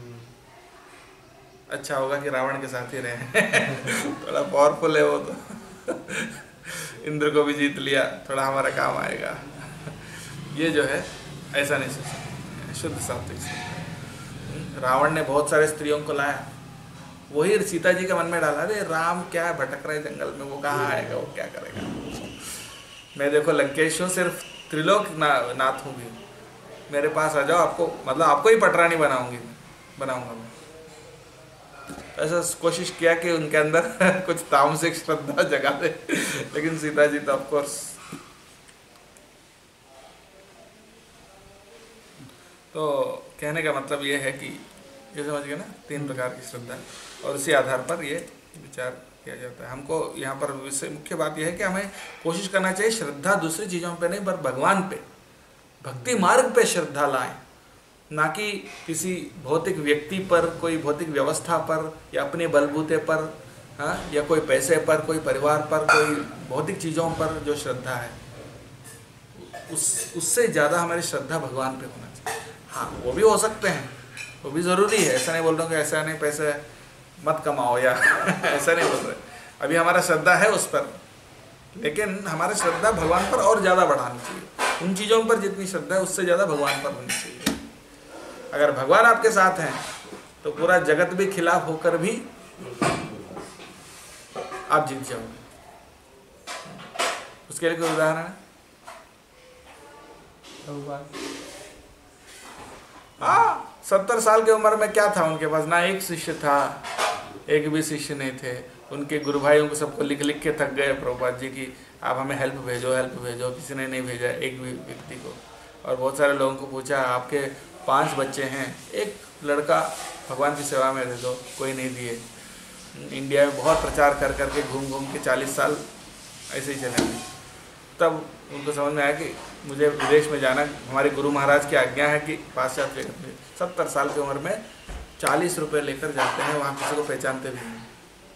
अच्छा होगा कि रावण के साथ ही रहे थोड़ा पावरफुल है वो तो इंद्र को भी जीत लिया, थोड़ा हमारा काम आएगा। ये जो है ऐसा नहीं सोचना, शुद्ध सात्विक श्रद्धा। रावण ने बहुत सारे स्त्रियों को लाया, वही सीता जी के मन में डाला, अरे राम क्या भटक रहे जंगल में, वो कहाँ आएगा, वो क्या करेगा। मैं देखो लंकेश हूँ, सिर्फ त्रिलोक नाथ हूँ भी, मेरे पास आ जाओ, आपको मतलब आपको ही पटरानी बनाऊंगा मैं। ऐसा कोशिश किया कि उनके अंदर कुछ तामसिक श्रद्धा जगा दे, लेकिन सीता जी तो ऑफकोर्स। तो कहने का मतलब ये है कि ये समझ गए ना, 3 प्रकार की श्रद्धा, और उसी आधार पर ये विचार किया जाता है। हमको यहाँ पर मुख्य बात यह है कि हमें कोशिश करना चाहिए श्रद्धा दूसरी चीज़ों पे नहीं, पर भगवान पे, भक्ति मार्ग पे श्रद्धा लाएं, ना कि किसी भौतिक व्यक्ति पर, कोई भौतिक व्यवस्था पर, या अपने बलबूते पर, या कोई पैसे पर, कोई परिवार पर, कोई भौतिक चीज़ों पर जो श्रद्धा है, उससे ज़्यादा हमारी श्रद्धा भगवान पे होना चाहिए। हाँ वो भी हो सकते हैं, वो भी ज़रूरी है, ऐसा नहीं बोल रहा हूँ कि ऐसा नहीं पैसे मत कमाओ या ऐसा नहीं बोल रहे, अभी हमारा श्रद्धा है उस पर, लेकिन हमारी श्रद्धा भगवान पर और ज़्यादा बढ़ानी चाहिए। उन चीज़ों पर जितनी श्रद्धा है उससे ज़्यादा भगवान पर होनी चाहिए। अगर भगवान आपके साथ हैं तो पूरा जगत भी खिलाफ होकर भी आप जीत जाओगे। उसके लिए कोई उदाहरण है? हाँ, 70 साल की उम्र में क्या था उनके पास? ना एक शिष्य था, एक भी शिष्य नहीं थे। उनके गुरु भाइयों को सबको लिख लिख के थक गए प्रभुपाद जी की आप हमें हेल्प भेजो। किसी ने नहीं भेजा एक भी व्यक्ति को। और बहुत सारे लोगों को पूछा आपके 5 बच्चे हैं, एक लड़का भगवान की सेवा में दे दो, कोई नहीं दिए। इंडिया में बहुत प्रचार कर करके घूम के 40 साल ऐसे ही चले गए। तब उनको समझ में आया कि मुझे विदेश में जाना, हमारे गुरु महाराज की आज्ञा है कि पाश्चात्य 70 साल की उम्र में 40 रुपये लेकर जाते हैं, वहाँ किसी को पहचानते भी नहीं।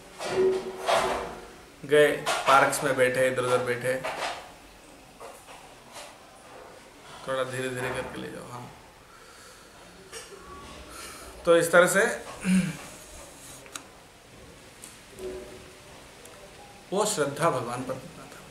गए पार्क्स में बैठे, इधर उधर बैठे, थोड़ा धीरे धीरे करके ले जाओ। हाँ, तो इस तरह से वो श्रद्धा भगवान पर कितना था,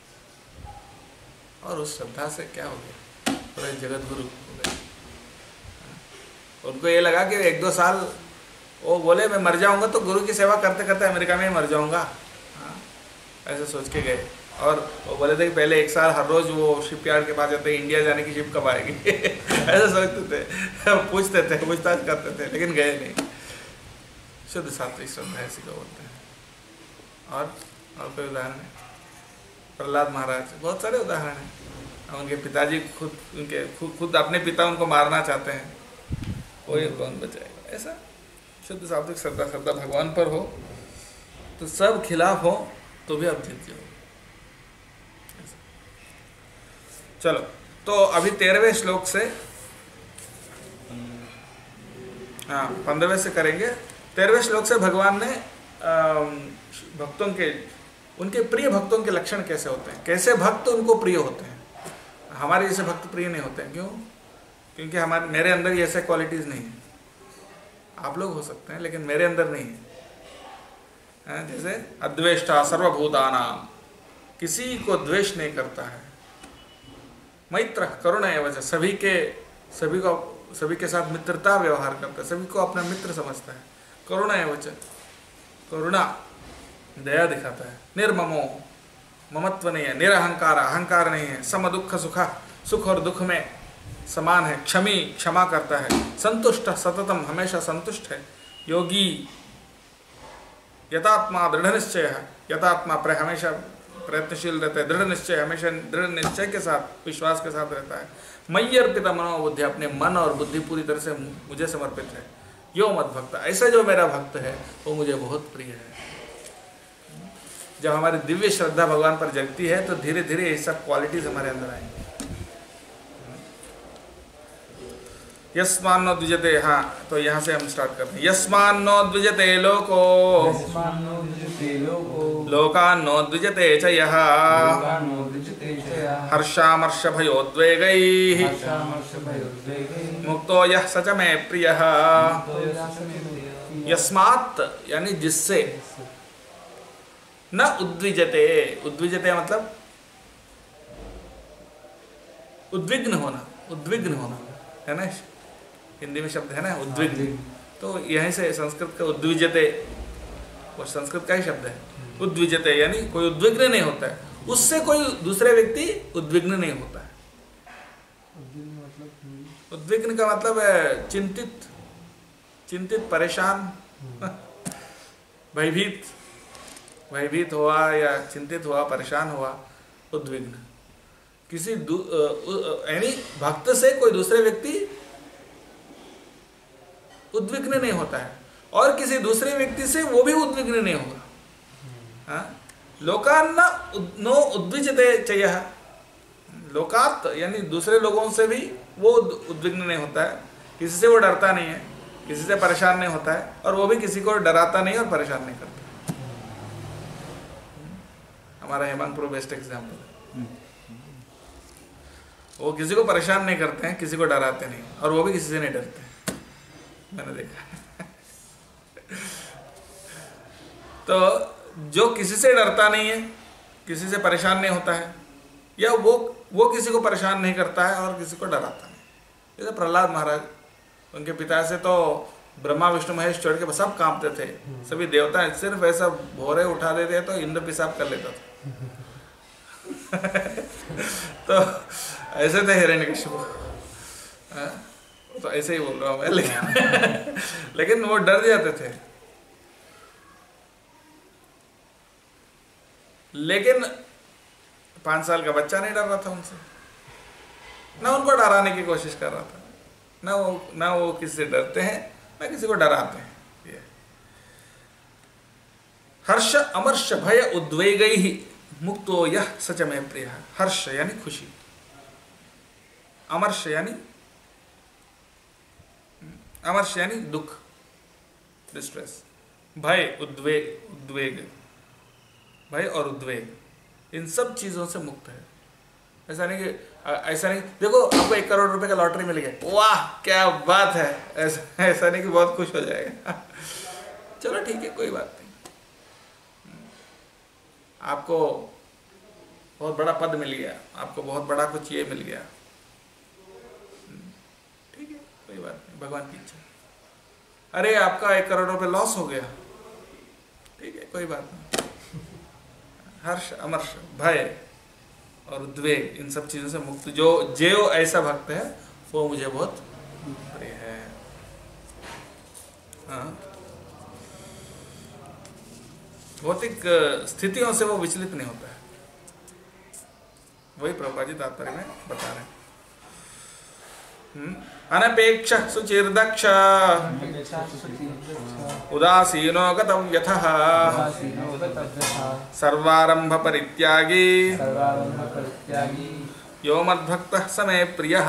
और उस श्रद्धा से क्या हो गया, पूरे जगत गुरु हो गए। उनको ये लगा कि 1-2 साल, वो बोले मैं मर जाऊंगा तो गुरु की सेवा करते करते अमेरिका में ही मर जाऊंगा। हाँ, ऐसे सोच के गए। और वो बोले थे कि पहले 1 साल हर रोज वो शिपयार्ड के पास जाते, इंडिया जाने की शिप कब आएगी ऐसे सोचते थे, पूछते थे, पूछताछ करते थे, लेकिन गए नहीं। शुद्ध सात्विक श्रद्धा ऐसी को बोलते हैं। और कोई उदाहरण है? प्रहलाद महाराज, बहुत सारे उदाहरण हैं। उनके पिताजी खुद अपने पिता उनको मारना चाहते हैं, कोई कौन बचाएगा? ऐसा शुद्ध सात्विक श्रद्धा भगवान पर हो तो सब खिलाफ हो तो भी आप जीत जाओ। चलो, तो अभी 13वें श्लोक से, हाँ 15वें से करेंगे। 13वें श्लोक से भगवान ने भक्तों के, उनके प्रिय भक्तों के लक्षण कैसे होते हैं, कैसे भक्त उनको प्रिय होते हैं। हमारे जैसे भक्त प्रिय नहीं होते हैं। क्यों? क्योंकि मेरे अंदर ये ऐसे क्वालिटीज़ नहीं है। आप लोग हो सकते हैं लेकिन मेरे अंदर नहीं है। जैसे अद्वेष्टा सर्वभूतानाम, किसी को द्वेष नहीं करता है। मैत्र करुणा एवं, सभी के साथ मित्रता व्यवहार करता है, सभी को अपना मित्र समझता है। करुणा एवं, करुणा दया दिखाता है। निर्ममो, ममत्व नहीं है। निरहंकार, अहंकार नहीं है। सम दुख सुखा, सुख और दुख में समान है। क्षमी, क्षमा करता है। संतुष्ट, सततम, हमेशा संतुष्ट है। योगी, यथात्मा दृढ़ निश्चय है। यथात्मा हमेशा प्रयत्नशील रहता है। दृढ़ निश्चय, हमेशा दृढ़ निश्चय के साथ, विश्वास के साथ रहता है। मयि अर्पिता मनोबुद्धि, अपने मन और बुद्धि पूरी तरह से मुझे समर्पित है। यो मत भक्त, ऐसा जो मेरा भक्त है वो मुझे बहुत प्रिय है। जब हमारी दिव्य श्रद्धा भगवान पर जगती है तो धीरे धीरे ये सब क्वालिटीज हमारे अंदर आएंगी। यस्मान्नो द्विजते, हाँ तो यहाँ से हम स्टार्ट करते हैं। यस्मान्नो द्विजते लोको, लोकान्नो द्विजते च यः, हर्षामर्ष भयोद्वेगैः, मुक्तो यः स च मे प्रियः। यस्मात् यानी जिससे, न उद्विजते, उद्विजते मतलब उद्विग्न होना, उद्विग्न होना है ना, हिंदी में शब्द है ना उद्विग्न। तो यहीं से संस्कृत का उद्विजते, वो संस्कृत का ही शब्द है। उद्विजते यानी कोई उद्विग्न नहीं होता है, उससे कोई दूसरे व्यक्ति उद्विग्न नहीं होता है। उद्विग्न का मतलब है चिंतित, चिंतित, परेशान, भयभीत, भयभीत हुआ या चिंतित हुआ, परेशान हुआ, उद्विग्न। किसी यानी भक्त से कोई दूसरे व्यक्ति उद्विग्न नहीं होता है, और किसी दूसरे व्यक्ति से वो भी उद्विग्न नहीं होगा। लोकान्न नो उद्विजते चयः, लोकात् यानी दूसरे लोगों से भी वो उद्विग्न नहीं होता है, किसी से वो डरता नहीं है, किसी से परेशान नहीं होता है, और वो भी किसी को डराता नहीं और परेशान नहीं करता। हमारा हेमंतपुर बेस्ट एग्जाम्पल है। वो किसी को परेशान नहीं करते हैं, किसी को डराते नहीं, और वो भी किसी से नहीं डरते, मैंने देखा। तो जो किसी से डरता नहीं है, किसी से परेशान नहीं होता है, या वो किसी को परेशान नहीं करता है और किसी को डराता नहीं। जैसे प्रहलाद महाराज, उनके पिता से तो ब्रह्मा विष्णु महेश छोड़ के सब कांपते थे, सभी देवता सिर्फ ऐसा भोरे उठा देते तो इंद्र पेशाब कर लेता था। तो ऐसे थे हिरण्यकशिपु। तो ऐसे ही बोल रहा हूँ मैं, लेकिन वो डर जाते थे। लेकिन 5 साल का बच्चा नहीं डर रहा था उनसे, ना उनको डराने की कोशिश कर रहा था, ना वो किसी से डरते हैं ना किसी को डराते हैं। ये हर्ष अमर्ष भय उद्वेगै ही मुक्तो यह सच में प्रिय। हर्ष यानी खुशी, अमर्ष यानी दुख, डिस्ट्रेस, भय उद्वेग, भय और उद्वेग, इन सब चीजों से मुक्त है। ऐसा नहीं देखो आपको 1 करोड़ रुपए का लॉटरी मिल गया, वाह क्या बात है, ऐसा नहीं कि बहुत खुश हो जाएगा। चलो ठीक है, कोई बात नहीं, आपको बहुत बड़ा पद मिल गया, आपको बहुत बड़ा कुछ ये मिल गया, ठीक है, कोई बात नहीं, भगवान की इच्छा। अरे आपका 1 करोड़ रुपए लॉस हो गया, ठीक है, कोई बात नहीं। हर्ष अमर्ष भय और उद्वेग, इन सब चीजों से मुक्त जो ऐसा भक्त है वो मुझे बहुत प्रिय है। हाँ, भौतिक स्थितियों से वो विचलित नहीं होता है, वही प्रभुपाद जी तात्पर्य में बता रहे हैं। अनपेक्ष सुचिर्दक्ष उदासीनो गतव्यथः सर्वारंभ परित्यागी यो मद्भक्तः स मे प्रियः।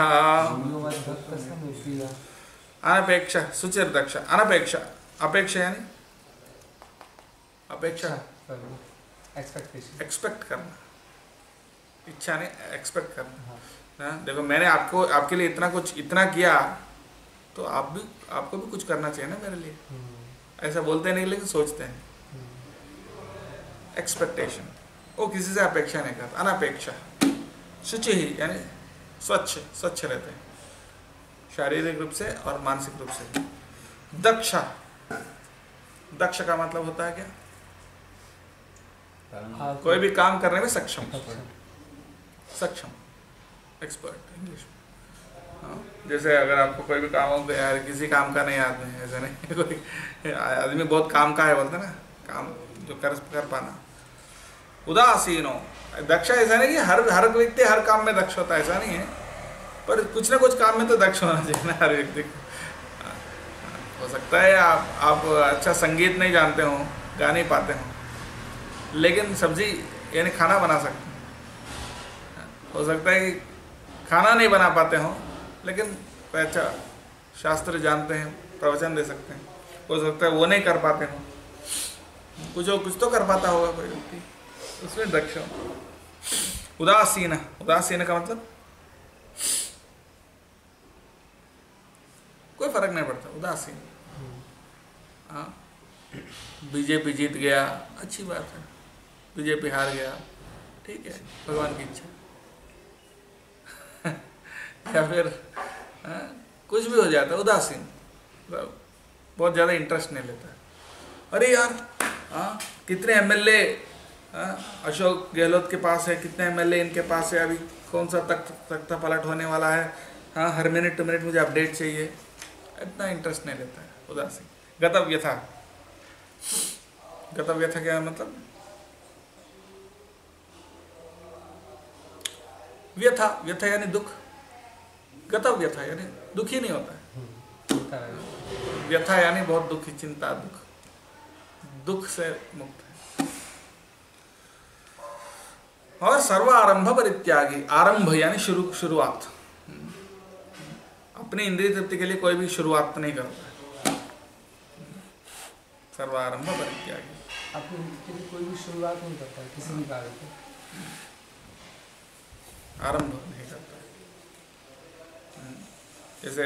अनपेक्ष सुचिर्दक्ष, अनपेक्ष, अपेक्षा यानी अपेक्षा, एक्सपेक्ट करना, इच्छा नहीं, एक्सपेक्ट करना। देखो मैंने आपके लिए इतना किया, तो आपको भी कुछ करना चाहिए ना मेरे लिए। ऐसा बोलते नहीं लेकिन सोचते हैं। एक्सपेक्टेशन, वो किसी से अपेक्षा नहीं करता। अनपेक्षा, शुचि ही यानी स्वच्छ रहते हैं, शारीरिक रूप से और मानसिक रूप से। दक्ष का मतलब होता है क्या? कोई भी काम करने में सक्षम, एक्सपर्ट इंग्लिश में। जैसे अगर आपको कोई भी काम हो, यार किसी काम का नहीं आदमी, ऐसा नहीं कोई आदमी बहुत काम का है बोलते ना, काम जो कर पाना। उदासीनो, दक्ष ऐसा नहीं कि हर व्यक्ति हर काम में दक्ष होता है, ऐसा नहीं है, पर कुछ ना कुछ काम में तो दक्ष होना चाहिए ना हर व्यक्ति को। हो सकता है आप अच्छा संगीत नहीं जानते हो, गा नहीं पाते हो, लेकिन सब्जी यानी खाना बना सकते हैं। हो सकता है कि खाना नहीं बना पाते हो, लेकिन अच्छा शास्त्र जानते हैं, प्रवचन दे सकते हैं। हो सकता है वो नहीं कर पाते हो, कुछ तो कर पाता होगा कोई व्यक्ति, उसमें दक्ष हो। उदासीन का मतलब कोई फर्क नहीं पड़ता, उदासीन। हाँ, बीजेपी जीत गया, अच्छी बात है, बीजेपी हार गया, ठीक है, भगवान की इच्छा। या फिर कुछ भी हो जाता है, उदासीन, बहुत ज़्यादा इंटरेस्ट नहीं लेता। अरे यार कितने एमएलए अशोक गहलोत के पास है, कितने एमएलए इनके पास है, अभी कौन सा तख्ता पलट होने वाला है, हाँ हर मिनट टू मिनट मुझे अपडेट चाहिए, इतना इंटरेस्ट नहीं लेता है, उदासीन। गतव्यथा क्या मतलब? व्यथा यानी दुख, गतव्यथा यानी दुखी नहीं होता है। व्यथा यानी बहुत दुखी, चिंता, दुख से मुक्त है। और सर्व आरंभ परित्यागी, आरंभ यानी शुरुआत, अपनी इंद्रिय तृप्ति के लिए कोई भी शुरुआत नहीं करता है। सर्व आरंभ परित्यागी, अपनी कोई भी शुरुआत नहीं करता है किसी भी कार्य को, आरंभ नहीं करता। जैसे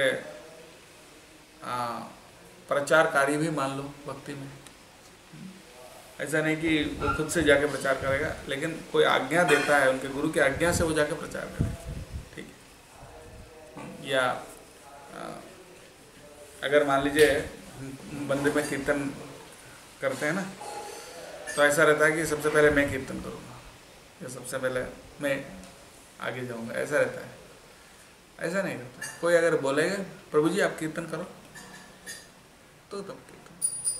प्रचार कार्य भी मान लो भक्ति में, ऐसा नहीं कि वो खुद से जाके प्रचार करेगा, लेकिन कोई आज्ञा देता है, उनके गुरु की आज्ञा से वो जाके प्रचार करेगा, ठीक है। या अगर मान लीजिए मंदिर में कीर्तन करते हैं ना, तो ऐसा रहता है कि सबसे पहले मैं कीर्तन करूँगा या सबसे पहले मैं आगे जाऊँगा, ऐसा रहता है। ऐसा नहीं करता। कोई अगर बोलेगा प्रभु जी आप कीर्तन करो तो तब कीर्तन,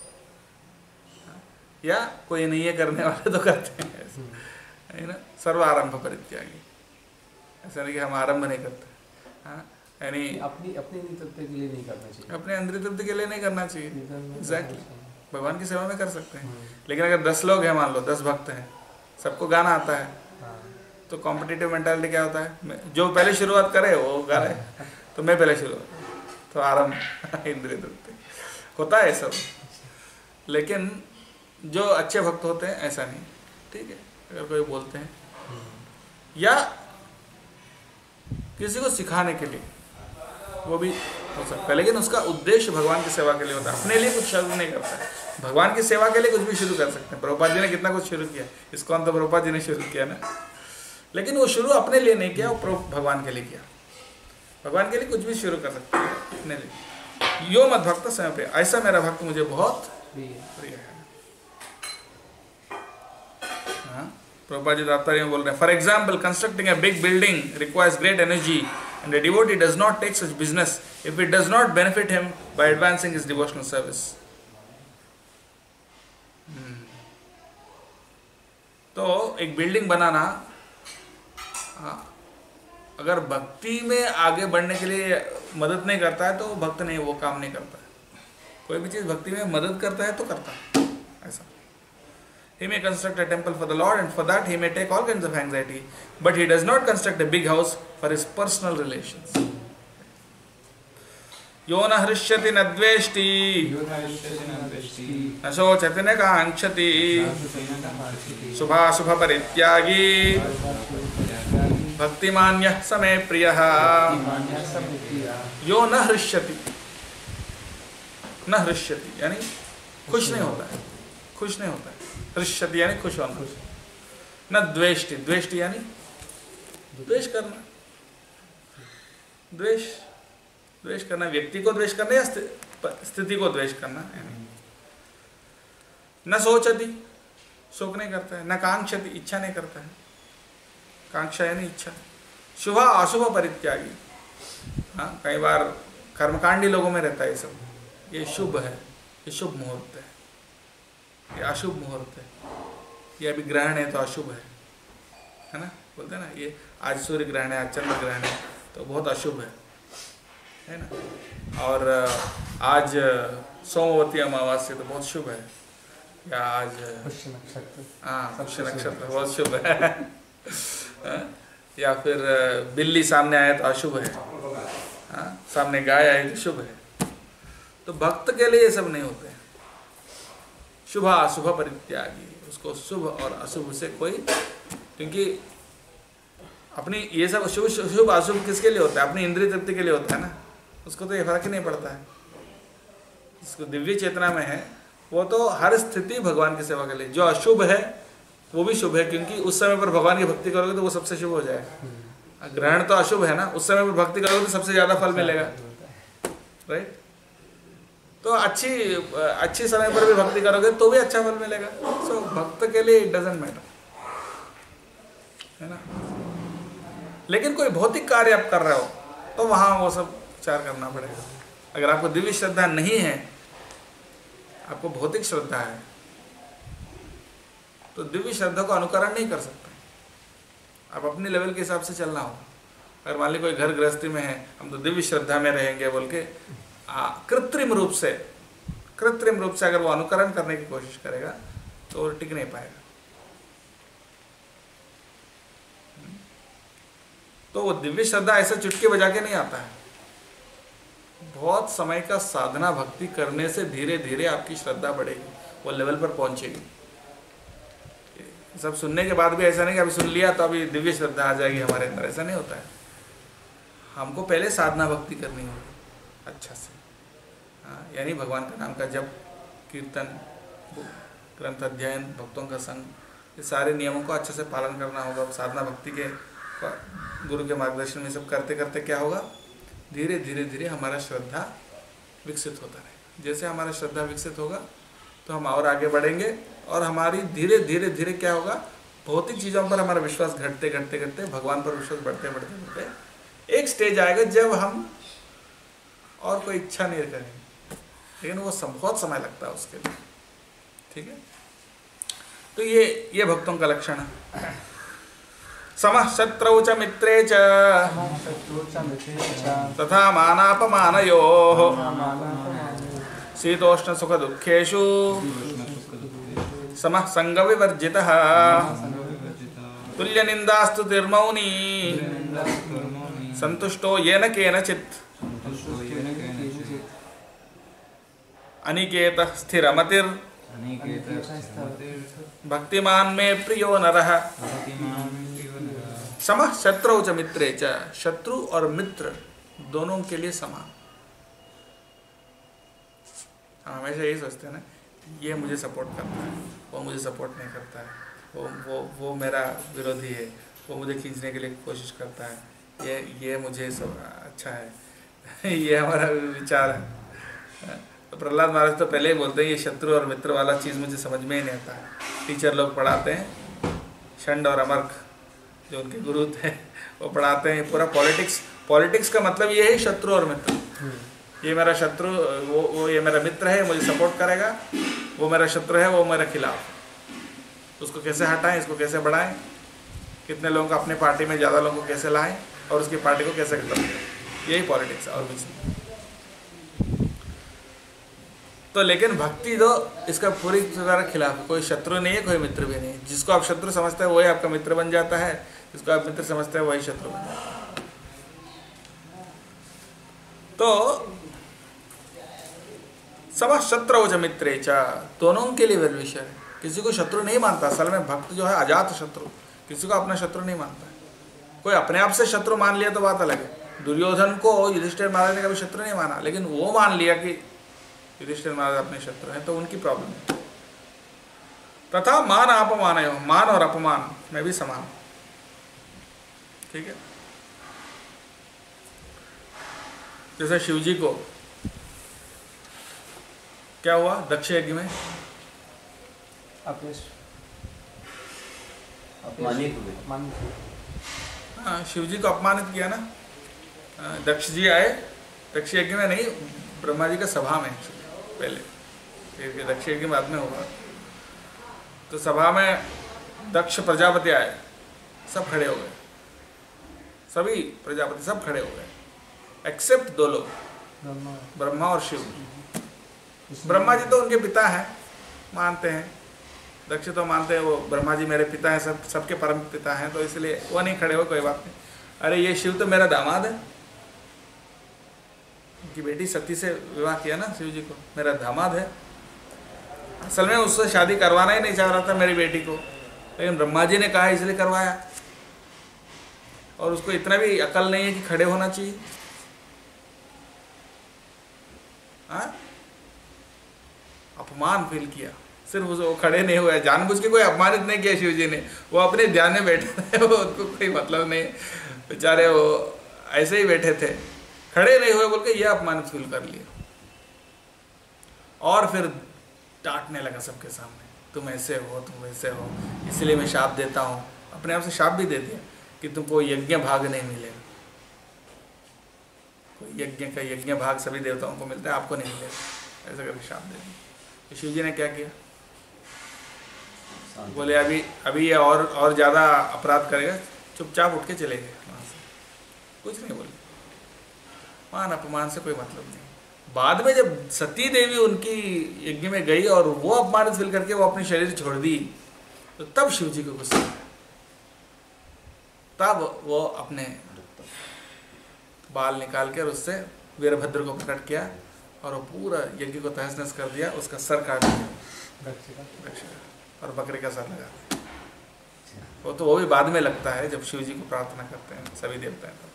या कोई नहीं है करने वाले तो करते हैं, है ना। सर्व आरंभ परित्यागी, ऐसा नहीं कि हम आरंभ नहीं करते। हाँ, यानी अपनी अपनी तृप्ति के लिए नहीं करना चाहिए, अपने अंदर तृप्ति के लिए नहीं करना चाहिए। एग्जैक्टली, भगवान की सेवा में कर सकते हैं। हम्म। लेकिन अगर 10 लोग हैं, मान लो 10 भक्त हैं, सबको गाना आता है, हाँ। तो कॉम्पिटिटिव मेंटालिटी क्या होता है, जो पहले शुरुआत करे वो गा रहे, तो मैं पहले शुरुआत, तो आरंभ इंद्रिय तृप्ति होता है सब। लेकिन जो अच्छे भक्त होते हैं ऐसा नहीं, ठीक है। अगर कोई बोलते हैं या किसी को सिखाने के लिए, वो भी हो सकता है, लेकिन उसका उद्देश्य भगवान की सेवा के लिए होता है, अपने लिए कुछ शुरू नहीं करता है। भगवान की सेवा के लिए कुछ भी शुरू कर सकते हैं। प्रभुपाद जी ने कितना कुछ शुरू किया, इसको तो प्रभुपाद जी ने शुरू किया ना, लेकिन वो शुरू अपने लिए नहीं किया, वो भगवान के लिए किया। भगवान के लिए कुछ भी शुरू कर सकते हैं अपने लिए। यो मत भक्त समय पे, ऐसा मेरा भक्त मुझे बहुत प्रिय है। प्रभुपाद जी तात्पर्य में बोल रहे हैं, for example constructing a big building requires great energy and a devotee does not take such business if it does not benefit him by advancing his devotional service. तो एक बिल्डिंग बनाना अगर भक्ति में आगे बढ़ने के लिए मदद नहीं करता है तो भक्त नहीं, वो काम नहीं करता है। कोई भी चीज़ भक्ति में मदद करता है तो करता है ऐसा। He may construct a temple for the Lord and for that he may take all kinds of anxiety, but he does not construct a big house for his personal relations. यो न हृष्यति न द्वेष्टि न शोचति न कांक्षति शुभाशुभ परित्यागी भक्तिमान्यः स मे प्रियः। यो न हृष्यति, न हृष्यति यानी खुश नहीं होता है, खुश नहीं होता है। हृष्यति यानी खुश होना। न द्वेष्टि, द्वेष्टि यानी द्वेष करना, द्वेष करना, व्यक्ति को द्वेष करना या स्थिति को द्वेष करना। न सोचति, शोक नहीं करता है। न कांक्षति, इच्छा नहीं करता है। कांक्षा यानी इच्छा। शुभ अशुभ परित्यागी, हाँ कई बार कर्मकांडी लोगों में रहता है ये सब। ये शुभ है, ये शुभ मुहूर्त है, ये अशुभ मुहूर्त है, ये अभी ग्रहण है तो अशुभ है ना, बोलते हैं ना। ये आज सूर्य ग्रहण है, आज चंद्र ग्रहण है तो बहुत अशुभ है ना। और आज सोमवती अमावस्या तो बहुत शुभ है, या आज पुष्य नक्षत्र, हाँ पुष्य नक्षत्र बहुत शुभ है। या फिर बिल्ली सामने आए तो अशुभ है, हाँ सामने गाय आए तो शुभ है। तो भक्त के लिए ये सब नहीं होते हैं। शुभ अशुभ परित्यागी, उसको शुभ और अशुभ से कोई, क्योंकि अपनी ये सब शुभ अशुभ किसके लिए होता है, अपनी इंद्रिय तृप्ति के लिए होता है ना। उसको तो ये फर्क ही नहीं पड़ता है। जिसको दिव्य चेतना में है वो तो हर स्थिति भगवान की सेवा के लिए। जो अशुभ है वो भी शुभ है, क्योंकि उस समय पर भगवान की भक्ति करोगे तो वो सबसे शुभ हो जाएगा। ग्रहण तो अशुभ है ना, उस समय पर भक्ति करोगे तो सबसे ज्यादा फल मिलेगा, राइट। तो अच्छी समय पर भी भक्ति करोगे तो भी अच्छा फल मिलेगा। सो भक्त के लिए इट डजंट मैटर, है ना। लेकिन कोई भौतिक कार्य आप कर रहे हो तो वहाँ वो सब विचार करना पड़ेगा। अगर आपको दिव्य श्रद्धा नहीं है, आपको भौतिक श्रद्धा है, तो दिव्य श्रद्धा को अनुकरण नहीं कर सकते। आप अपने लेवल के हिसाब से चलना होगा। अगर मान ली कोई घर गृहस्थी में है, हम तो दिव्य श्रद्धा में रहेंगे बोल के कृत्रिम रूप से अगर वो अनुकरण करने की कोशिश करेगा तो वो टिक नहीं पाएगा। तो वो दिव्य श्रद्धा ऐसे चुटकी बजा के नहीं आता है। बहुत समय का साधना भक्ति करने से धीरे धीरे आपकी श्रद्धा बढ़ेगी, वो लेवल पर पहुंचेगी। सब सुनने के बाद भी ऐसा नहीं कि अभी सुन लिया तो अभी दिव्य श्रद्धा आ जाएगी हमारे अंदर, ऐसा नहीं होता है। हमको पहले साधना भक्ति करनी होगी अच्छा से, यानी भगवान का नाम का जप, कीर्तन, ग्रंथ अध्ययन, भक्तों का संग, ये सारे नियमों को अच्छे से पालन करना होगा। साधना भक्ति के गुरु के मार्गदर्शन में सब करते करते क्या होगा, धीरे धीरे धीरे हमारा श्रद्धा विकसित होता रहेगा। जैसे हमारा श्रद्धा विकसित होगा तो हम और आगे बढ़ेंगे, और हमारी धीरे धीरे धीरे क्या होगा, भौतिक चीज़ों पर हमारा विश्वास घटते घटते घटते भगवान पर विश्वास बढ़ते बढ़ते बढ़ते एक स्टेज आएगा जब हम और कोई इच्छा नहीं करेंगे, लेकिन वो बहुत समय लगता है उसके लिए। ठीक है, तो ये भक्तों का लक्षण है। समः शत्रौ च मित्रे च तथा मानापमानयोः शीतोष्ण सुख दुःखेषु समः संगविवर्जितः तुल्य निंदास्तु तिर्मौनी संतुष्टो येन केनचित् अनिकेत स्थिरमतिर् भक्तिमान में प्रियो नरः। समः शत्रौ च मित्रे च, शत्रु और मित्र दोनों के लिए समान। हम हमेशा यही सोचते हैं ना, ये मुझे सपोर्ट करता है, वो मुझे सपोर्ट नहीं करता है, वो मेरा विरोधी है, वो मुझे खींचने के लिए कोशिश करता है, ये मुझे सब अच्छा है ये हमारा विचार है। तो प्रहलाद महाराज तो पहले ही बोलते हैं ये शत्रु और मित्र वाला चीज़ मुझे समझ में ही नहीं आता है। टीचर लोग पढ़ाते हैं, षंड और अमर्क जो उनके गुरु थे वो पढ़ाते हैं पूरा पॉलिटिक्स का मतलब ये है शत्रु और मित्र। ये मेरा शत्रु, वो ये मेरा मित्र है, मुझे सपोर्ट करेगा, वो मेरा शत्रु है, वो मेरा खिलाफ। उसको कैसे हटाएं, इसको कैसे बढ़ाएं, कितने लोगों को अपने पार्टी में ज़्यादा लोगों को कैसे लाएं और उसकी पार्टी को कैसे खत्म करें, यही पॉलिटिक्स है और कुछ नहीं। तो लेकिन भक्ति तो इसका पूरी तरह खिलाफ है। कोई शत्रु नहीं है, कोई मित्र भी नहीं है। जिसको आप शत्रु समझते हैं वही आपका मित्र बन जाता है, जिसको आप मित्र समझते हैं वही शत्रु बन जाता है। तो समः शत्रौ च मित्रे च, दोनों के लिए वेल विशर है। किसी को शत्रु नहीं मानता। असल में भक्त जो है अजात शत्रु, किसी को अपना शत्रु नहीं मानता। कोई अपने आप से शत्रु मान लिया तो बात अलग है। दुर्योधन को युधिष्ठिर महाराज ने कभी शत्रु नहीं माना, लेकिन वो मान लिया कि युधिष्ठिर महाराज अपने शत्रु हैं, तो उनकी प्रॉब्लम है। तथा मान अपमानयो, मान और अपमान में भी समान। ठीक है, जैसे शिव जी को क्या हुआ दक्ष यज्ञ में, अपमानित हुए। हाँ, शिव जी को अपमानित किया ना। दक्ष जी आए, दक्ष यज्ञ में नहीं, ब्रह्मा जी का सभा में पहले, फिर दक्ष यज्ञ बाद में होगा। तो सभा में दक्ष प्रजापति आए, सब खड़े हो गए, सभी प्रजापति सब खड़े हो गए एक्सेप्ट दो लोग, ब्रह्मा और शिव। ब्रह्मा जी तो उनके पिता हैं, मानते हैं। दक्ष तो मानते हैं वो ब्रह्मा जी मेरे पिता हैं, सबके परम पिता हैं, तो इसलिए वो नहीं खड़े हो, कोई बात नहीं। अरे ये शिव तो मेरा दामाद है, उनकी बेटी सती से विवाह किया ना शिव जी को, मेरा दामाद है। असल में उससे शादी करवाना ही नहीं चाह रहा था मेरी बेटी को, लेकिन ब्रह्मा जी ने कहा इसलिए करवाया। और उसको इतना भी अकल नहीं है कि खड़े होना चाहिए। हाँ, अपमान फील किया, सिर्फ वो खड़े नहीं हुए, जानबूझ के कोई अपमानित नहीं किया शिव जी ने। वो अपने ध्यान में बैठे थे, वो उनको कोई मतलब नहीं, बेचारे वो ऐसे ही बैठे थे, खड़े नहीं हुए बोल के ये अपमानित फील कर लिया। और फिर डांटने लगा सबके सामने, तुम ऐसे हो, तुम वैसे हो, इसलिए मैं शाप देता हूँ। अपने आप से शाप भी दे दिया कि तुमको यज्ञ भाग नहीं मिलेगा। कोई यज्ञ भाग सभी देवताओं को मिलता है, आपको नहीं मिलेगा, ऐसा करके शाप दे दिया। तो शिव जी ने क्या किया, बोले अभी ये और ज़्यादा अपराध करेगा, चुपचाप उठ के चले गए वहाँ से, कुछ नहीं बोले। मान अपमान से कोई मतलब नहीं। बाद में जब सती देवी उनकी यज्ञ में गई और वो अपमानित फील करके वो अपनी शरीर छोड़ दी, तो तब शिव जी को गुस्सा आया। तब वो अपने बाल निकाल कर उससे वीरभद्र को प्रकट किया और वो पूरा यज्ञ को तहस नहस कर दिया, उसका सर काट दिया दक्ष का, और बकरे का सर लगा दिया। वो भी बाद में लगता है जब शिव जी को प्रार्थना करते हैं सभी देवता हैं।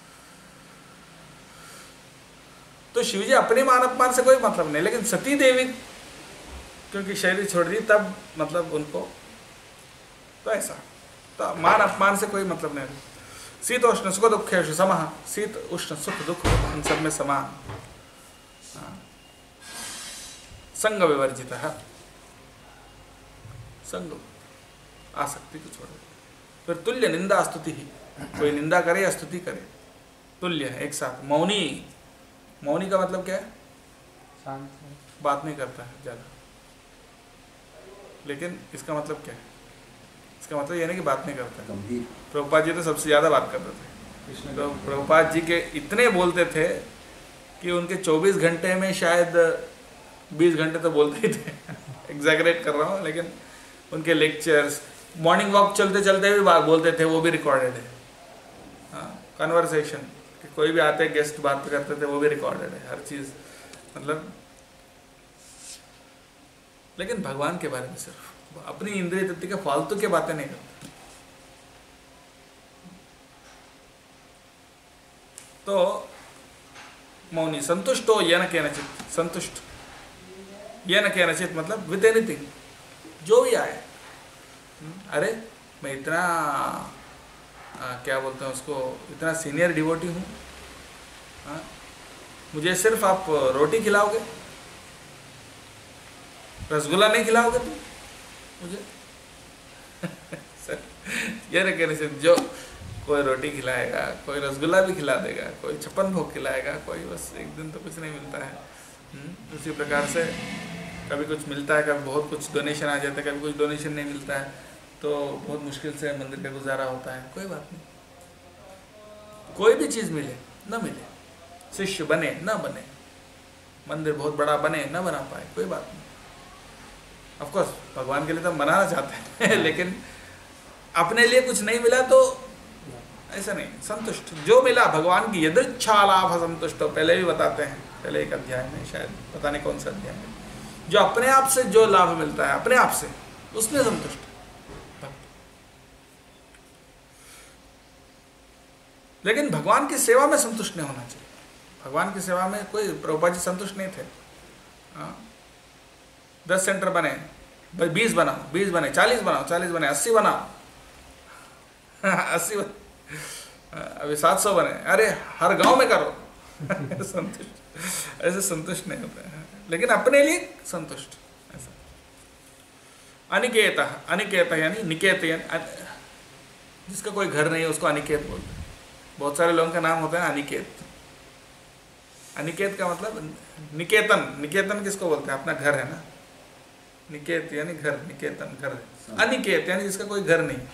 तो शिव जी अपने मान अपमान से कोई मतलब नहीं, लेकिन सती देवी क्योंकि शरीर छोड़ दी तब मतलब उनको तो ऐसा, तो मान अपमान से कोई मतलब नहीं। शीत उष्ण सुख दुखेषु समः, शीत उष्ण सुख दुख इन सब में समान। संग विवर्जितः, संग आसक्ति को छोड़। फिर तुल्य निंदा स्तुति ही, कोई निंदा करे या स्तुति करे, तुल्य है एक साथ। मौनी, मौनी का मतलब क्या है? शांत, बात नहीं करता है ज़्यादा। लेकिन इसका मतलब क्या है? इसका मतलब यह नहीं कि बात नहीं करता है। गंभीर। प्रभुपाद जी तो सबसे ज़्यादा बात करते थे। तो प्रभुपाद जी के इतने बोलते थे कि उनके 24 घंटे में शायद 20 घंटे तो बोलते ही थे। एग्जैगरेट कर रहा हूँ, लेकिन उनके लेक्चर्स, मॉर्निंग वॉक चलते चलते भी बात बोलते थे, वो भी रिकॉर्डेड है। हाँ, कन्वर्सेशन, कोई भी आते गेस्ट बात करते थे, वो भी रिकॉर्डेड है, हर चीज़ मतलब। लेकिन भगवान के बारे में सिर्फ अपनी इंद्रिय तृप्ति के फालतू के बातें नहीं करते। तो मौनी, संतुष्टो येन केनचित, संतुष्ट येन केनचित मतलब विद एनीथिंग, जो भी आए। अरे मैं इतना क्या बोलते हैं उसको, इतना सीनियर डिवोटी हूँ, मुझे सिर्फ आप रोटी खिलाओगे, रसगुल्ला नहीं खिलाओगे तुम मुझे? ये ना कहने से, जो कोई रोटी खिलाएगा, कोई रसगुल्ला भी खिला देगा, कोई 56 भोग खिलाएगा, कोई बस एक दिन तो कुछ नहीं मिलता है। उसी प्रकार से कभी कुछ मिलता है, कभी बहुत कुछ डोनेशन आ जाता है, कभी कुछ डोनेशन नहीं मिलता है, तो बहुत मुश्किल से मंदिर का गुजारा होता है। कोई बात नहीं, कोई भी चीज़ मिले न मिले, शिष्य बने न बने, मंदिर बहुत बड़ा बने न बना पाए, कोई बात नहीं। ऑफ कोर्स भगवान के लिए तो हम बनाना चाहते हैं, लेकिन अपने लिए कुछ नहीं मिला तो ऐसा नहीं, संतुष्ट जो मिला भगवान की यदृच्छा लाभ संतुष्ट हो, पहले भी बताते हैं, पहले एक अध्याय में, शायद पता नहीं कौन सा अध्याय में, जो अपने आप से जो लाभ मिलता है अपने आप से, उसमें संतुष्ट। लेकिन भगवान की सेवा में संतुष्ट नहीं होना चाहिए। भगवान की सेवा में कोई, प्रभुपाद जी संतुष्ट नहीं थे। 10 सेंटर बने, भाई 20 बनाओ, 20 बने, 40 बनाओ, 40 बने, 80 बनाओ, 80 बने, अभी 700 बने, अरे हर गांव में करो। संतुष्ट, ऐसे संतुष्ट नहीं होते हैं, लेकिन अपने लिए संतुष्ट। ऐसा अनिकेत, अनिकेत यानी निकेत, यानी जिसका कोई घर नहीं है उसको अनिकेत बोलते हैं। बहुत सारे लोगों का नाम होता है अनिकेत। अनिकेत का मतलब निकेतन, निकेतन किसको बोलते हैं? अपना घर है ना, निकेत यानी घर, निकेतन घर। अनिकेत यानी जिसका कोई घर नहीं।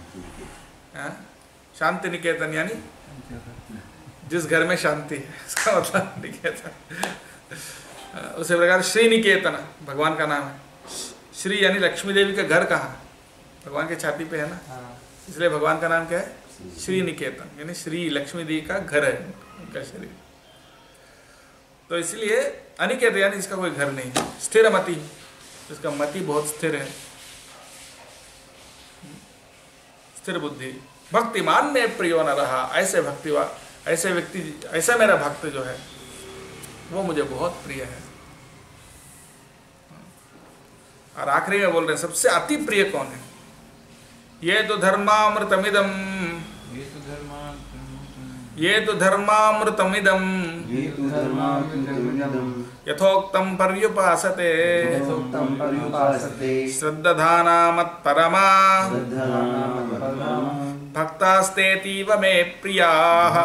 शांति निकेतन यानी जिस घर में शांति है, इसका मतलब निकेतन। उसी प्रकार श्री निकेतन भगवान का नाम है। श्री यानी लक्ष्मी देवी का घर कहाँ? भगवान के छाती पे है ना, इसलिए भगवान का नाम क्या है? श्री निकेतन, यानी श्री लक्ष्मी देवी का घर है उनका शरीर। तो इसलिए अनिकेत यानी जिसका कोई घर नहीं। स्थिर मति, जिसका मति बहुत स्थिर है, स्थिर बुद्धि। भक्तिमान में प्रियो न रहा, ऐसे भक्तिवा, ऐसे व्यक्ति, ऐसा मेरा भक्त जो है वो मुझे बहुत प्रिय है। और आखिरी में बोल रहे हैं सबसे अति प्रिय कौन है? ये तो धर्मामृतमिदम, ये तो धर्मामृतमिदम यथोक्तम पर्युपासते श्रद्धाना मत्परमा भक्तास्तेतीव मे प्रियाः।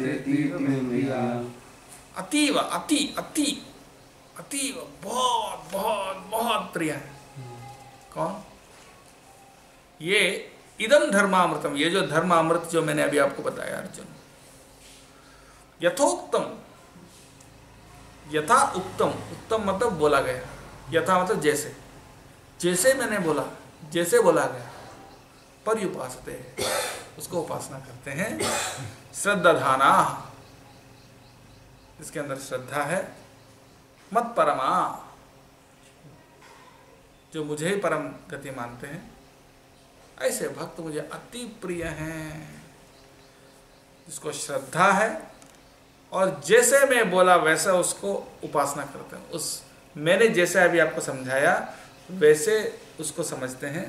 अतीव, अति अति अतीव, बहुत बहुत बहुत प्रिय है। कौन? ये इदम धर्मामृतम, ये जो धर्मामृत जो मैंने अभी आपको बताया अर्जुन, यथोक्तम, यथा उक्तम, उत्तम मतलब बोला गया, यथा मतलब जैसे, जैसे मैंने बोला, जैसे बोला गया, पर्युपासते, उसको उपासना करते हैं। श्रद्धाना, इसके अंदर श्रद्धा है। मत परमा, जो मुझे ही परम गति मानते हैं, ऐसे भक्त मुझे अति प्रिय हैं। जिसको श्रद्धा है और जैसे मैं बोला वैसा उसको उपासना करते हैं। उस मैंने जैसे अभी आपको समझाया वैसे उसको समझते हैं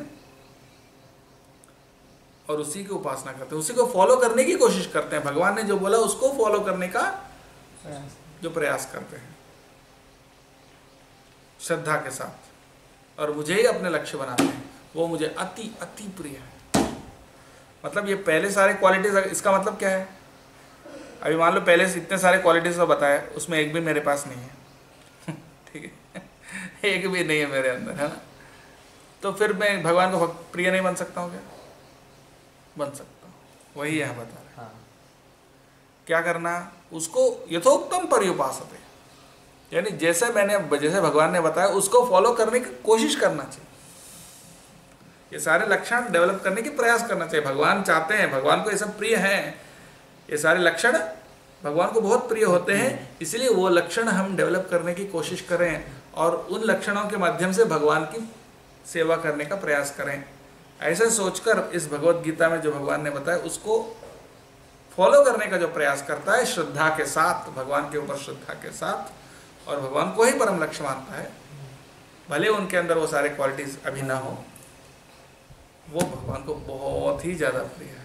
और उसी की उपासना करते हैं, उसी को फॉलो करने की कोशिश करते हैं। भगवान ने जो बोला उसको फॉलो करने का जो प्रयास करते हैं। श्रद्धा के साथ और मुझे ही अपने लक्ष्य बनाते हैं, वो मुझे अति अति प्रिय है। मतलब ये पहले सारे क्वालिटीज, इसका मतलब क्या है? अभी मान लो पहले से इतने सारे क्वालिटीज का बताया, उसमें एक भी मेरे पास नहीं है ठीक है, एक भी नहीं है मेरे अंदर, है ना? तो फिर मैं भगवान को प्रिय नहीं बन सकता हूँ क्या? बन सकता हूँ। वही यहाँ बता रहे हैं। हाँ। क्या करना? उसको यथोक्तम पर्युपासते, यानी जैसे भगवान ने बताया उसको फॉलो करने की कोशिश करना चाहिए। ये सारे लक्षण डेवलप करने की प्रयास करना चाहिए। भगवान चाहते हैं, भगवान को ये सब प्रिय है, ये सारे लक्षण भगवान को बहुत प्रिय होते हैं, इसलिए वो लक्षण हम डेवलप करने की कोशिश करें और उन लक्षणों के माध्यम से भगवान की सेवा करने का प्रयास करें। ऐसे सोचकर इस भगवत गीता में जो भगवान ने बताया उसको फॉलो करने का जो प्रयास करता है श्रद्धा के साथ, भगवान के ऊपर श्रद्धा के साथ, और भगवान को ही परम लक्ष्य मानता है, भले उनके अंदर वो सारे क्वालिटीज अभी ना हो, वो भगवान को बहुत ही ज्यादा प्रिय है।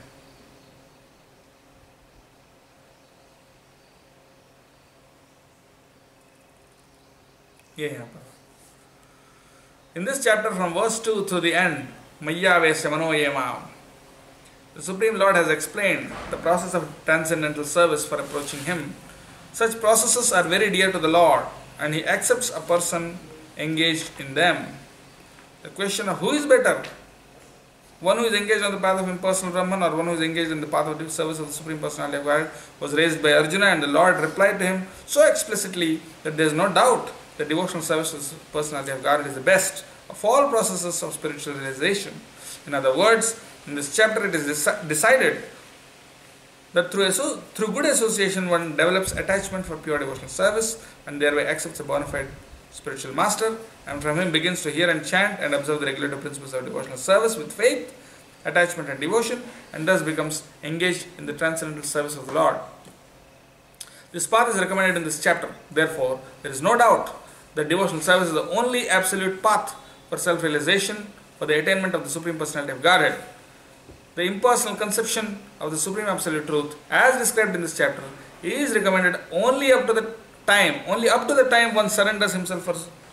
ये यहाँ पर in this chapter from verse 2 to the end, Maya Vesya Mano Yema, the Supreme Lord has explained the process of transcendental service for approaching Him. Such processes are very dear to the Lord, and He accepts a person engaged in them. The question of who is better, one who is engaged on the path of impersonal Brahman or one who is engaged in the path of service of the Supreme Personality of Godhead, was raised by Arjuna, and the Lord replied to him so explicitly that there is no doubt that devotional service of the Personality of Godhead is the best of all processes of spiritual realization. In other words, in this chapter it is decided that through good association one develops attachment for pure devotional service and thereby accepts a bona fide spiritual master, and from him begins to hear and chant and observe the regulative principles of devotional service with faith, attachment and devotion, and thus becomes engaged in the transcendental service of the Lord. This path is recommended in this chapter. Therefore, there is no doubt that devotional service is the only absolute path for self-realization, for the attainment of the Supreme Personality of Godhead. The impersonal conception of the Supreme Absolute Truth, as described in this chapter, is recommended only up to the time one surrenders himself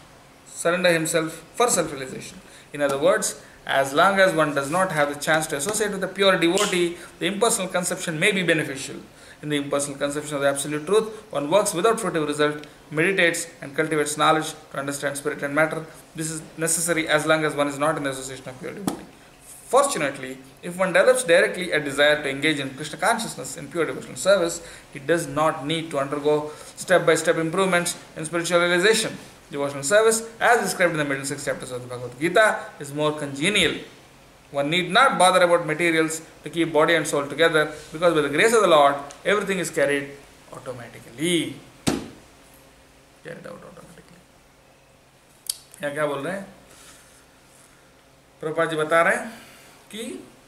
for self-realization. In other words, as long as one does not have the chance to associate with a pure devotee, the impersonal conception may be beneficial. In the impersonal conception of the Absolute Truth, one works without fruitive result, meditates and cultivates knowledge to understand spirit and matter. This is necessary as long as one is not in the association of pure devotee. Fortunately, if one develops directly a desire to engage in Krishna consciousness in pure devotional service, it does not need to undergo step-by-step improvements in spiritual realization. Devotional service, as described in the middle 6 chapters of the Bhagavad Gita, is more congenial. One need not bother about materials to keep body and soul together, because by the grace of the Lord, everything is carried automatically. Carried out automatically. यहाँ क्या बोल रहे हैं? प्रभुपाद जी बता रहे हैं कि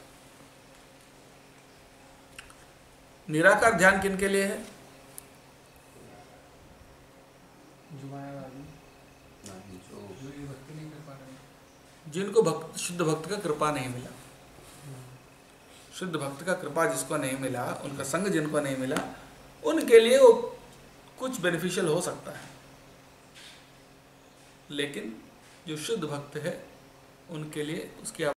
निराकार ध्यान किन के लिए है? जिनको शुद्ध भक्त का कृपा नहीं मिला, शुद्ध भक्त का कृपा जिसको नहीं मिला, उनका संग जिनको नहीं मिला, उनके लिए वो कुछ बेनिफिशियल हो सकता है, लेकिन जो शुद्ध भक्त है उनके लिए उसकी